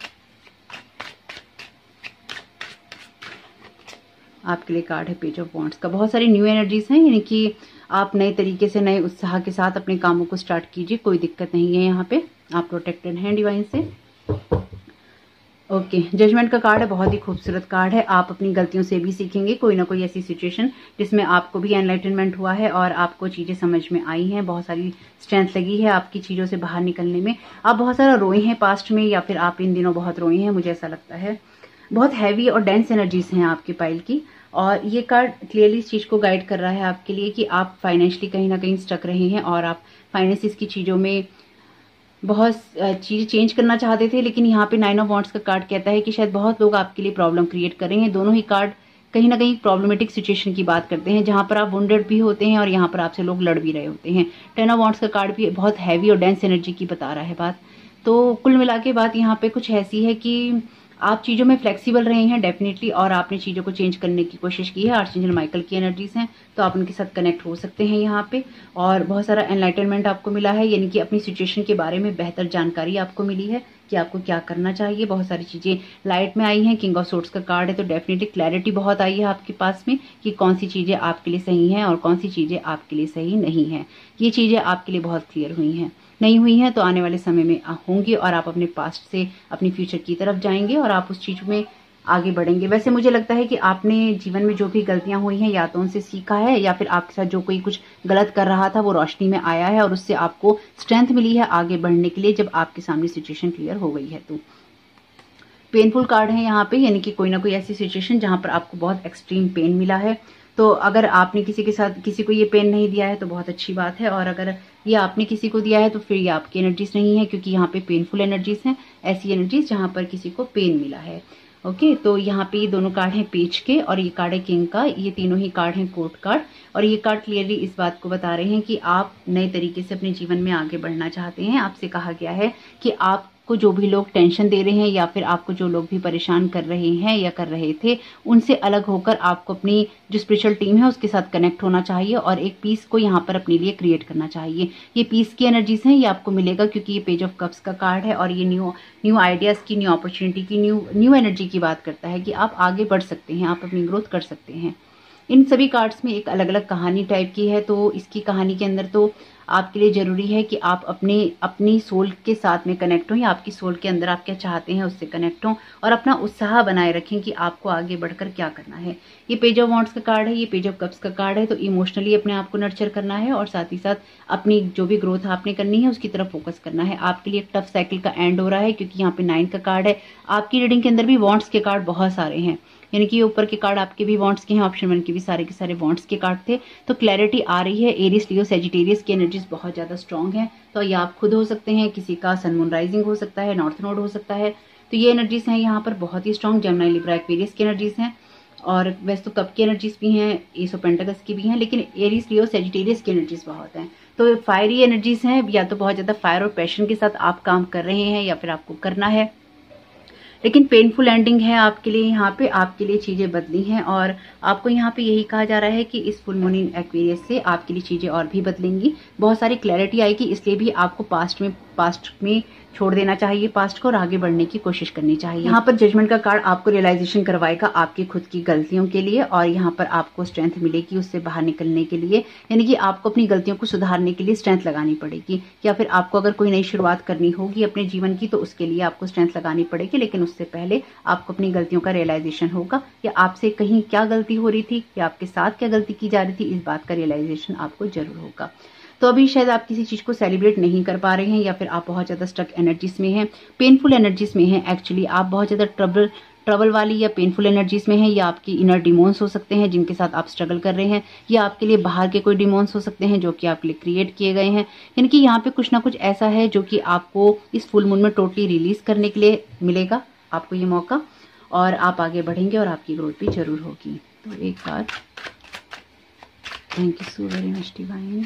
आपके लिए कार्ड है पेज ऑफ वॉन्ड्स का। बहुत सारी न्यू एनर्जीज हैं, यानी कि आप नए तरीके से, नए उत्साह के साथ अपने कामों को स्टार्ट कीजिए, कोई दिक्कत नहीं है। यहाँ पे आप प्रोटेक्टेड हैं डिवाइन से। ओके, जजमेंट का कार्ड है, बहुत ही खूबसूरत कार्ड है। आप अपनी गलतियों से भी सीखेंगे, कोई ना कोई ऐसी सिचुएशन जिसमें आपको भी एनलाइटनमेंट हुआ है और आपको चीज़ें समझ में आई हैं, बहुत सारी स्ट्रेंथ लगी है आपकी चीज़ों से बाहर निकलने में। आप बहुत सारा रोए हैं पास्ट में, या फिर आप इन दिनों बहुत रोए हैं, मुझे ऐसा लगता है। बहुत हैवी और डेंस एनर्जीज हैं आपकी पाइल की, और ये कार्ड क्लियरली इस चीज़ को गाइड कर रहा है आपके लिए कि आप फाइनेंशियली कहीं ना कहीं स्टक रहे हैं और आप फाइनेंसिस की चीज़ों में बहुत चीज़ चेंज करना चाहते थे। लेकिन यहाँ पे नाइन ऑफ वॉन्ड्स का कार्ड कहता है कि शायद बहुत लोग आपके लिए प्रॉब्लम क्रिएट कर रहे हैं। दोनों ही कार्ड कहीं ना कहीं प्रॉब्लमेटिक सिचुएशन की बात करते हैं, जहाँ पर आप वुंडेड भी होते हैं और यहाँ पर आपसे लोग लड़ भी रहे होते हैं। टेन ऑफ वॉन्ड्स का कार्ड भी बहुत हैवी और डेंस एनर्जी की बता रहा है बात। तो कुल मिला के बात यहाँ पे कुछ ऐसी है कि आप चीज़ों में फ्लेक्सिबल रहे हैं डेफिनेटली, और आपने चीज़ों को चेंज करने की कोशिश की है। आर्चएंजल माइकल की एनर्जीज हैं, तो आप उनके साथ कनेक्ट हो सकते हैं यहाँ पे। और बहुत सारा एनलाइटनमेंट आपको मिला है, यानी कि अपनी सिचुएशन के बारे में बेहतर जानकारी आपको मिली है कि आपको क्या करना चाहिए। बहुत सारी चीज़ें लाइट में आई हैं। किंग ऑफ सोर्ड्स का कार्ड है, तो डेफिनेटली क्लैरिटी बहुत आई है आपके पास में कि कौन सी चीज़ें आपके लिए सही हैं और कौन सी चीज़ें आपके लिए सही नहीं हैं। ये चीज़ें आपके लिए बहुत क्लियर हुई हैं। नहीं हुई हैं तो आने वाले समय में होंगी, और आप अपने पास्ट से अपनी फ्यूचर की तरफ जाएंगे और आप उस चीज़ में आगे बढ़ेंगे। वैसे मुझे लगता है कि आपने जीवन में जो भी गलतियां हुई हैं, या तो उनसे सीखा है, या फिर आपके साथ जो कोई कुछ गलत कर रहा था वो रोशनी में आया है, और उससे आपको स्ट्रेंथ मिली है आगे बढ़ने के लिए, जब आपके सामने सिचुएशन क्लियर हो गई है। तो पेनफुल कार्ड है यहाँ पे, यानी कि कोई ना कोई ऐसी सिचुएशन जहां पर आपको बहुत एक्सट्रीम पेन मिला है। तो अगर आपने किसी के साथ किसी को ये पेन नहीं दिया है तो बहुत अच्छी बात है, और अगर ये आपने किसी को दिया है तो फिर ये आपकी एनर्जीज नहीं है, क्योंकि यहाँ पे पेनफुल एनर्जीज हैं, ऐसी एनर्जीज जहाँ पर किसी को पेन मिला है। ओके, तो यहाँ पे ये दोनों कार्ड हैं पेज के, और ये कार्ड है किंग का। ये तीनों ही कार्ड हैं कोर्ट कार्ड, और ये कार्ड क्लियरली इस बात को बता रहे हैं कि आप नए तरीके से अपने जीवन में आगे बढ़ना चाहते हैं। आपसे कहा गया है कि आप को जो भी लोग टेंशन दे रहे हैं, या फिर आपको जो लोग भी परेशान कर रहे हैं या कर रहे थे, उनसे अलग होकर आपको अपनी जो स्पिरिचुअल टीम है उसके साथ कनेक्ट होना चाहिए, और एक पीस को यहाँ पर अपने लिए क्रिएट करना चाहिए। ये पीस की एनर्जीज हैं, ये आपको मिलेगा, क्योंकि ये पेज ऑफ कप्स का कार्ड है, और ये न्यू न्यू आइडियाज की, न्यू अपॉर्चुनिटी की, न्यू न्यू एनर्जी की बात करता है कि आप आगे बढ़ सकते हैं, आप अपनी ग्रोथ कर सकते हैं। इन सभी कार्ड्स में एक अलग अलग कहानी टाइप की है, तो इसकी कहानी के अंदर तो आपके लिए ज़रूरी है कि आप अपने अपनी सोल के साथ में कनेक्ट हों, या आपकी सोल के अंदर आप क्या चाहते हैं उससे कनेक्ट हों, और अपना उत्साह बनाए रखें कि आपको आगे बढ़कर क्या करना है। ये पेज ऑफ वॉन्ड्स का कार्ड है, ये पेज ऑफ कप्स का कार्ड है, तो इमोशनली अपने आप को नर्चर करना है, और साथ ही साथ अपनी जो भी ग्रोथ आपने करनी है उसकी तरफ फोकस करना है। आपके लिए एक टफ साइकिल का एंड हो रहा है, क्योंकि यहाँ पे नाइन का कार्ड है। आपकी रीडिंग के अंदर भी वॉन्ड्स के कार्ड बहुत सारे हैं, यानी कि ऊपर के कार्ड आपके भी वॉन्ड्स के हैं, ऑप्शन वन के भी सारे के सारे वॉन्ड्स के कार्ड थे। तो क्लैरिटी आ रही है। एरीज, लियो, सेजिटेरियस की एनर्जीज बहुत ज़्यादा स्ट्रॉन्ग है, तो ये आप खुद हो सकते हैं, किसी का सन मून राइजिंग हो सकता है, नॉर्थ नोड हो सकता है। तो ये एनर्जीज हैं यहाँ पर बहुत ही स्ट्रॉन्ग। जेमिनी, लिब्रा, एक्वेरियस की एनर्जीज हैं, और वैसे तो कप की एनर्जीज भी हैं, एस ऑफ पेंटाकल्स की भी हैं, लेकिन एरीज, लियो, सेजिटेरियस की एनर्जीज बहुत हैं। तो फायरी एनर्जीज हैं, या तो बहुत ज़्यादा फायर और पैशन के साथ आप काम कर रहे हैं, या फिर आपको करना है, लेकिन पेनफुल एंडिंग है आपके लिए। यहाँ पे आपके लिए चीज़ें बदली हैं, और आपको यहाँ पे यही कहा जा रहा है कि इस फुल मून इन एक्वेरियस से आपके लिए चीज़ें और भी बदलेंगी, बहुत सारी क्लैरिटी आएगी। इसलिए भी आपको पास्ट में पास्ट में छोड़ देना चाहिए पास्ट को, और आगे बढ़ने की कोशिश करनी चाहिए। यहाँ पर जजमेंट का कार्ड आपको रियलाइजेशन करवाएगा आपकी खुद की गलतियों के लिए, और यहाँ पर आपको स्ट्रेंथ मिलेगी उससे बाहर निकलने के लिए, यानी कि आपको अपनी गलतियों को सुधारने के लिए स्ट्रेंथ लगानी पड़ेगी, या फिर आपको अगर कोई नई शुरुआत करनी होगी अपने जीवन की तो उसके लिए आपको स्ट्रेंथ लगानी पड़ेगी। लेकिन उससे पहले आपको अपनी गलतियों का रियलाइजेशन होगा, या आपसे कहीं क्या गलती हो रही थी, या आपके साथ क्या गलती की जा रही थी, इस बात का रियलाइजेशन आपको जरूर होगा। तो अभी शायद आप किसी चीज़ को सेलिब्रेट नहीं कर पा रहे हैं, या फिर आप बहुत ज़्यादा स्टक एनर्जीज में हैं, पेनफुल एनर्जीज में हैं। एक्चुअली आप बहुत ज़्यादा ट्रबल ट्रबल वाली या पेनफुल एनर्जीज में हैं, या आपकी इनर डिमोन्स हो सकते हैं जिनके साथ आप स्ट्रगल कर रहे हैं, या आपके लिए बाहर के कोई डिमोन्स हो सकते हैं जो कि आपके लिए क्रिएट किए गए हैं। यानी कि यहाँ पे कुछ ना कुछ ऐसा है जो कि आपको इस फुल मून में टोटली रिलीज करने के लिए मिलेगा, आपको ये मौका, और आप आगे बढ़ेंगे और आपकी ग्रोथ भी जरूर होगी। तो एक बार thank you so very much divine.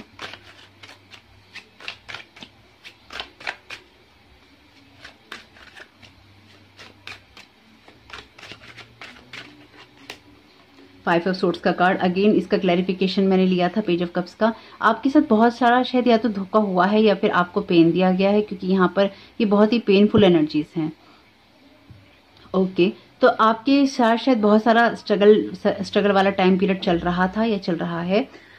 Five of swords का कार्ड, अगेन इसका क्लैरिफिकेशन मैंने लिया था पेज ऑफ कप्स का। आपके साथ बहुत सारा शायद या तो धोखा हुआ है, या फिर आपको पेन दिया गया है, क्योंकि यहाँ पर ये बहुत ही पेनफुल एनर्जीज हैं। ओके, तो आपके साथ शायद बहुत सारा स्ट्रगल स्ट्रगल वाला टाइम पीरियड चल रहा था या चल रहा है।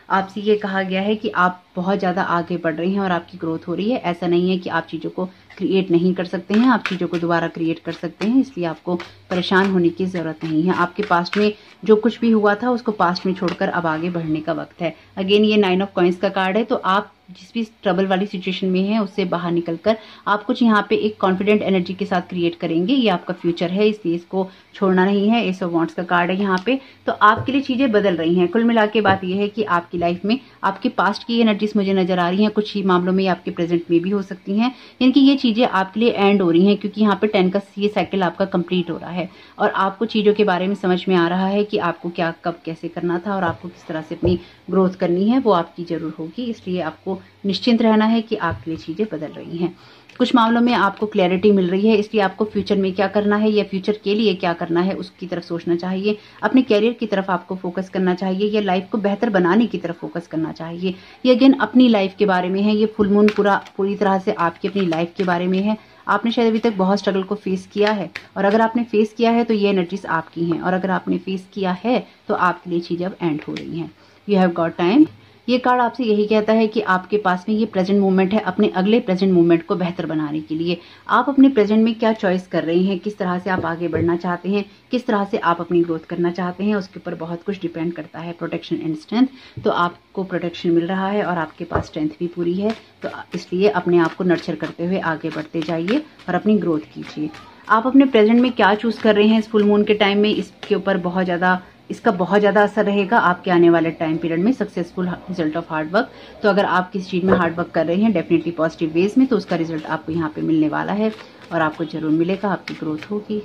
आपसे ये कहा गया है कि आप बहुत ज़्यादा आगे बढ़ रही हैं और आपकी ग्रोथ हो रही है। ऐसा नहीं है कि आप चीज़ों को क्रिएट नहीं कर सकते हैं, आप चीज़ों को दोबारा क्रिएट कर सकते हैं, इसलिए आपको परेशान होने की ज़रूरत नहीं है। आपके पास्ट में जो कुछ भी हुआ था उसको पास्ट में छोड़कर अब आगे बढ़ने का वक्त है। अगेन ये नाइन ऑफ कॉइंस का कार्ड है, तो आप जिस भी ट्रबल वाली सिचुएशन में है उससे बाहर निकलकर आप कुछ यहाँ पे एक कॉन्फिडेंट एनर्जी के साथ क्रिएट करेंगे। ये आपका फ्यूचर है, इसलिए इसको छोड़ना नहीं है। एस ऑफ वॉन्ड्स का कार्ड है यहाँ पे, तो आपके लिए चीजें बदल रही हैं। कुल मिला के बात यह है कि आपकी लाइफ में आपके पास्ट की एनर्जीज मुझे नजर आ रही हैं, कुछ ही मामलों में आपके प्रेजेंट में भी हो सकती हैं। यानी कि ये चीजें आपके लिए एंड हो रही हैं, क्योंकि यहाँ पे टेन का ये साइकिल आपका कंप्लीट हो रहा है और आपको चीजों के बारे में समझ में आ रहा है कि आपको क्या कब कैसे करना था और आपको किस तरह से अपनी ग्रोथ करनी है, वो आपकी जरूर होगी। इसलिए आपको निश्चिंत रहना है कि आपके लिए चीजें बदल रही हैं। कुछ मामलों में आपको क्लैरिटी मिल रही है, इसलिए आपको फ्यूचर में क्या करना है या फ्यूचर के लिए क्या करना है उसकी तरफ सोचना चाहिए। अपने कैरियर की तरफ आपको फोकस करना चाहिए या लाइफ को बेहतर बनाने की तरफ फोकस करना चाहिए। ये अगेन अपनी लाइफ के बारे में है। ये फुल मून पूरा पूरी तरह से आपकी अपनी लाइफ के बारे में है। आपने शायद अभी तक बहुत स्ट्रगल को फेस किया है, और अगर आपने फेस किया है तो ये एनर्जीज आपकी हैं, और अगर आपने फेस किया है तो आपके लिए चीजें अब एंड हो रही हैं। You have got time. ये कार्ड आपसे यही कहता है कि आपके पास में ये प्रेजेंट मोमेंट है अपने अगले प्रेजेंट मोमेंट को बेहतर बनाने के लिए। आप अपने प्रेजेंट में क्या चॉइस कर रहे हैं, किस तरह से आप आगे बढ़ना चाहते हैं, किस तरह से आप अपनी ग्रोथ करना चाहते हैं, उसके ऊपर बहुत कुछ डिपेंड करता है। प्रोटेक्शन एंड स्ट्रेंथ, तो आपको प्रोटेक्शन मिल रहा है और आपके पास स्ट्रेंथ भी पूरी है, तो इसलिए अपने आप को नर्चर करते हुए आगे बढ़ते जाइए और अपनी ग्रोथ कीजिए। आप अपने प्रेजेंट में क्या चूज कर रहे हैं इस फुल मून के टाइम में, इसके ऊपर बहुत ज्यादा इसका बहुत ज़्यादा असर रहेगा आपके आने वाले टाइम पीरियड में। Successful result of hard work, तो अगर आप किसी चीज़ में हार्ड वर्क कर रहे हैं डेफिनेटली पॉजिटिव वेज में, तो उसका रिजल्ट आपको यहाँ पे मिलने वाला है और आपको जरूर मिलेगा, आपकी ग्रोथ होगी।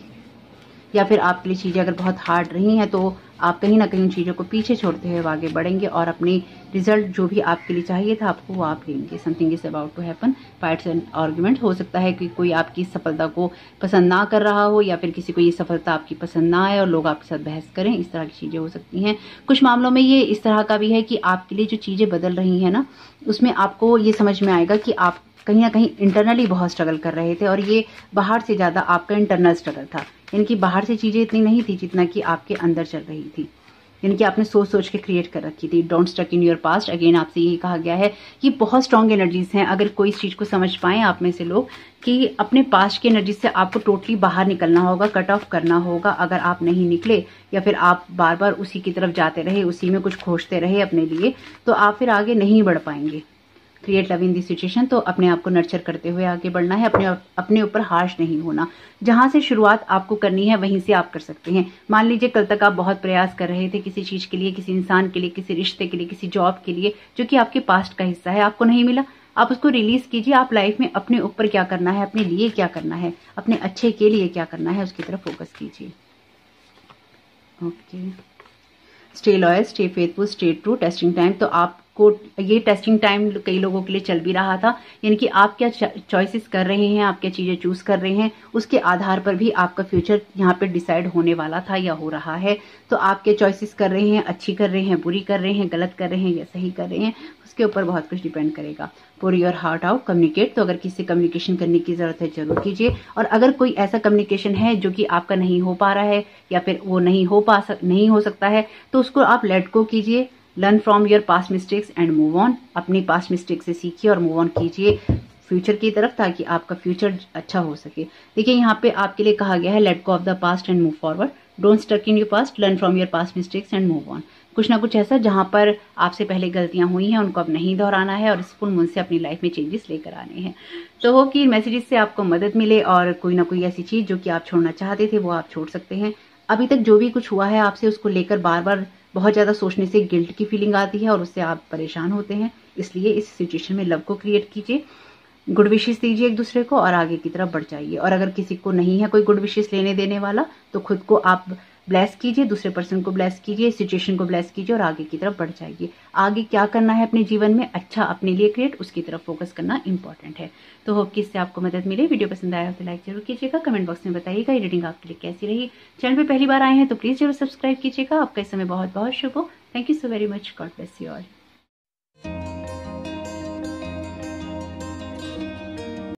या फिर आपके लिए चीज़ें अगर बहुत हार्ड रही हैं तो आप कहीं ना कहीं उन चीज़ों को पीछे छोड़ते हुए आगे बढ़ेंगे और अपने रिजल्ट जो भी आपके लिए चाहिए था आपको वो आप लेंगे। Something is about to happen, fights and argument. हो सकता है कि कोई आपकी सफलता को पसंद ना कर रहा हो, या फिर किसी को ये सफलता आपकी पसंद ना आए और लोग आपके साथ बहस करें, इस तरह की चीज़ें हो सकती हैं। कुछ मामलों में ये इस तरह का भी है कि आपके लिए जो चीज़ें बदल रही हैं ना, उसमें आपको ये समझ में आएगा कि आप कहीं ना कहीं इंटरनली बहुत स्ट्रगल कर रहे थे, और ये बाहर से ज़्यादा आपका इंटरनल स्ट्रगल था। यानी कि बाहर से चीज़ें इतनी नहीं थी जितना कि आपके अंदर चल रही थी, यानी कि आपने सोच सोच के क्रिएट कर रखी थी। Don't stuck in your past. Again आपसे यही कहा गया है, ये बहुत स्ट्रॉन्ग एनर्जीज हैं। अगर कोई इस चीज़ को समझ पाएं आप में से लोग कि अपने पास्ट की एनर्जी से आपको टोटली बाहर निकलना होगा, कट ऑफ करना होगा। अगर आप नहीं निकले या फिर आप बार बार उसी की तरफ जाते रहे, उसी में कुछ खोजते रहे अपने लिए, तो आप फिर आगे नहीं बढ़ पाएंगे। Create love in the situation, तो अपने आप को नर्चर करते हुए आगे बढ़ना है, अपने अपने ऊपर हार्श नहीं होना। जहां से शुरुआत आपको करनी है वहीं से आप कर सकते हैं। मान लीजिए कल तक आप बहुत प्रयास कर रहे थे किसी चीज के लिए, किसी इंसान के लिए, किसी रिश्ते के लिए, किसी जॉब के लिए, जो कि आपके पास्ट का हिस्सा है, आपको नहीं मिला, आप उसको रिलीज कीजिए। आप लाइफ में अपने ऊपर क्या करना है, अपने लिए क्या करना है, अपने अच्छे के लिए क्या करना है, उसकी तरफ फोकस कीजिए। Okay, stay loyal, stay faithful, stay true. Testing time, तो आपको ये टेस्टिंग टाइम कई लोगों के लिए चल भी रहा था, यानी कि आप क्या चॉइसेस कर रहे हैं, आप क्या चीजें चूज कर रहे हैं, उसके आधार पर भी आपका फ्यूचर यहाँ पे डिसाइड होने वाला था या हो रहा है। तो आप क्या चॉइसेस कर रहे हैं, अच्छी कर रहे हैं, बुरी कर रहे हैं, गलत कर रहे हैं या सही कर रहे हैं, उसके ऊपर बहुत कुछ डिपेंड करेगा। पुर योर हार्ट आउट, कम्युनिकेट, तो अगर किसी से कम्युनिकेशन करने की जरूरत है जरूर कीजिए। और अगर कोई ऐसा कम्युनिकेशन है जो कि आपका नहीं हो पा रहा है या फिर वो नहीं हो पा सक, नहीं हो सकता है, तो उसको आप लेट गो कीजिए। Learn from your past mistakes and move on, अपनी पास्ट मिस्टेक से सीखिए और मूव ऑन कीजिए फ्यूचर की तरफ, ताकि आपका फ्यूचर अच्छा हो सके। देखिए यहाँ पे आपके लिए कहा गया है let go of the past and move forward, don't stuck in your past, learn from your past mistakes and move on. कुछ ना कुछ ऐसा जहां पर आपसे पहले गलतियां हुई हैं उनको अब नहीं दोहराना है और इस फुल मून से अपनी लाइफ में चेंजेस लेकर आने हैं। तो हो कि मैसेजेस से आपको मदद मिले और कोई ना कोई ऐसी चीज जो कि आप छोड़ना चाहते थे वो आप छोड़ सकते हैं। अभी तक जो भी कुछ हुआ है आपसे, उसको लेकर बार बार बहुत ज्यादा सोचने से गिल्ट की फीलिंग आती है और उससे आप परेशान होते हैं। इसलिए इस सिचुएशन में लव को क्रिएट कीजिए, गुड विशेस दीजिए एक दूसरे को और आगे की तरफ बढ़ जाइए। और अगर किसी को नहीं है कोई गुड विशेस लेने देने वाला, तो खुद को आप ब्लेस कीजिए, दूसरे पर्सन को ब्लेस कीजिए, सिचुएशन को ब्लेस कीजिए और आगे की तरफ बढ़ जाइए। आगे क्या करना है अपने जीवन में अच्छा अपने लिए क्रिएट, उसकी तरफ फोकस करना इंपॉर्टेंट है। तो होप कि इससे आपको मदद मिले। वीडियो पसंद आया तो लाइक जरूर कीजिएगा, कमेंट बॉक्स में बताइएगा ये रीडिंग आपके लिए कैसी रही। चैनल पे पहली बार आए हैं तो प्लीज जरूर सब्सक्राइब कीजिएगा। आपका इस समय बहुत बहुत शुभ हो। Thank you so very much, God bless you all.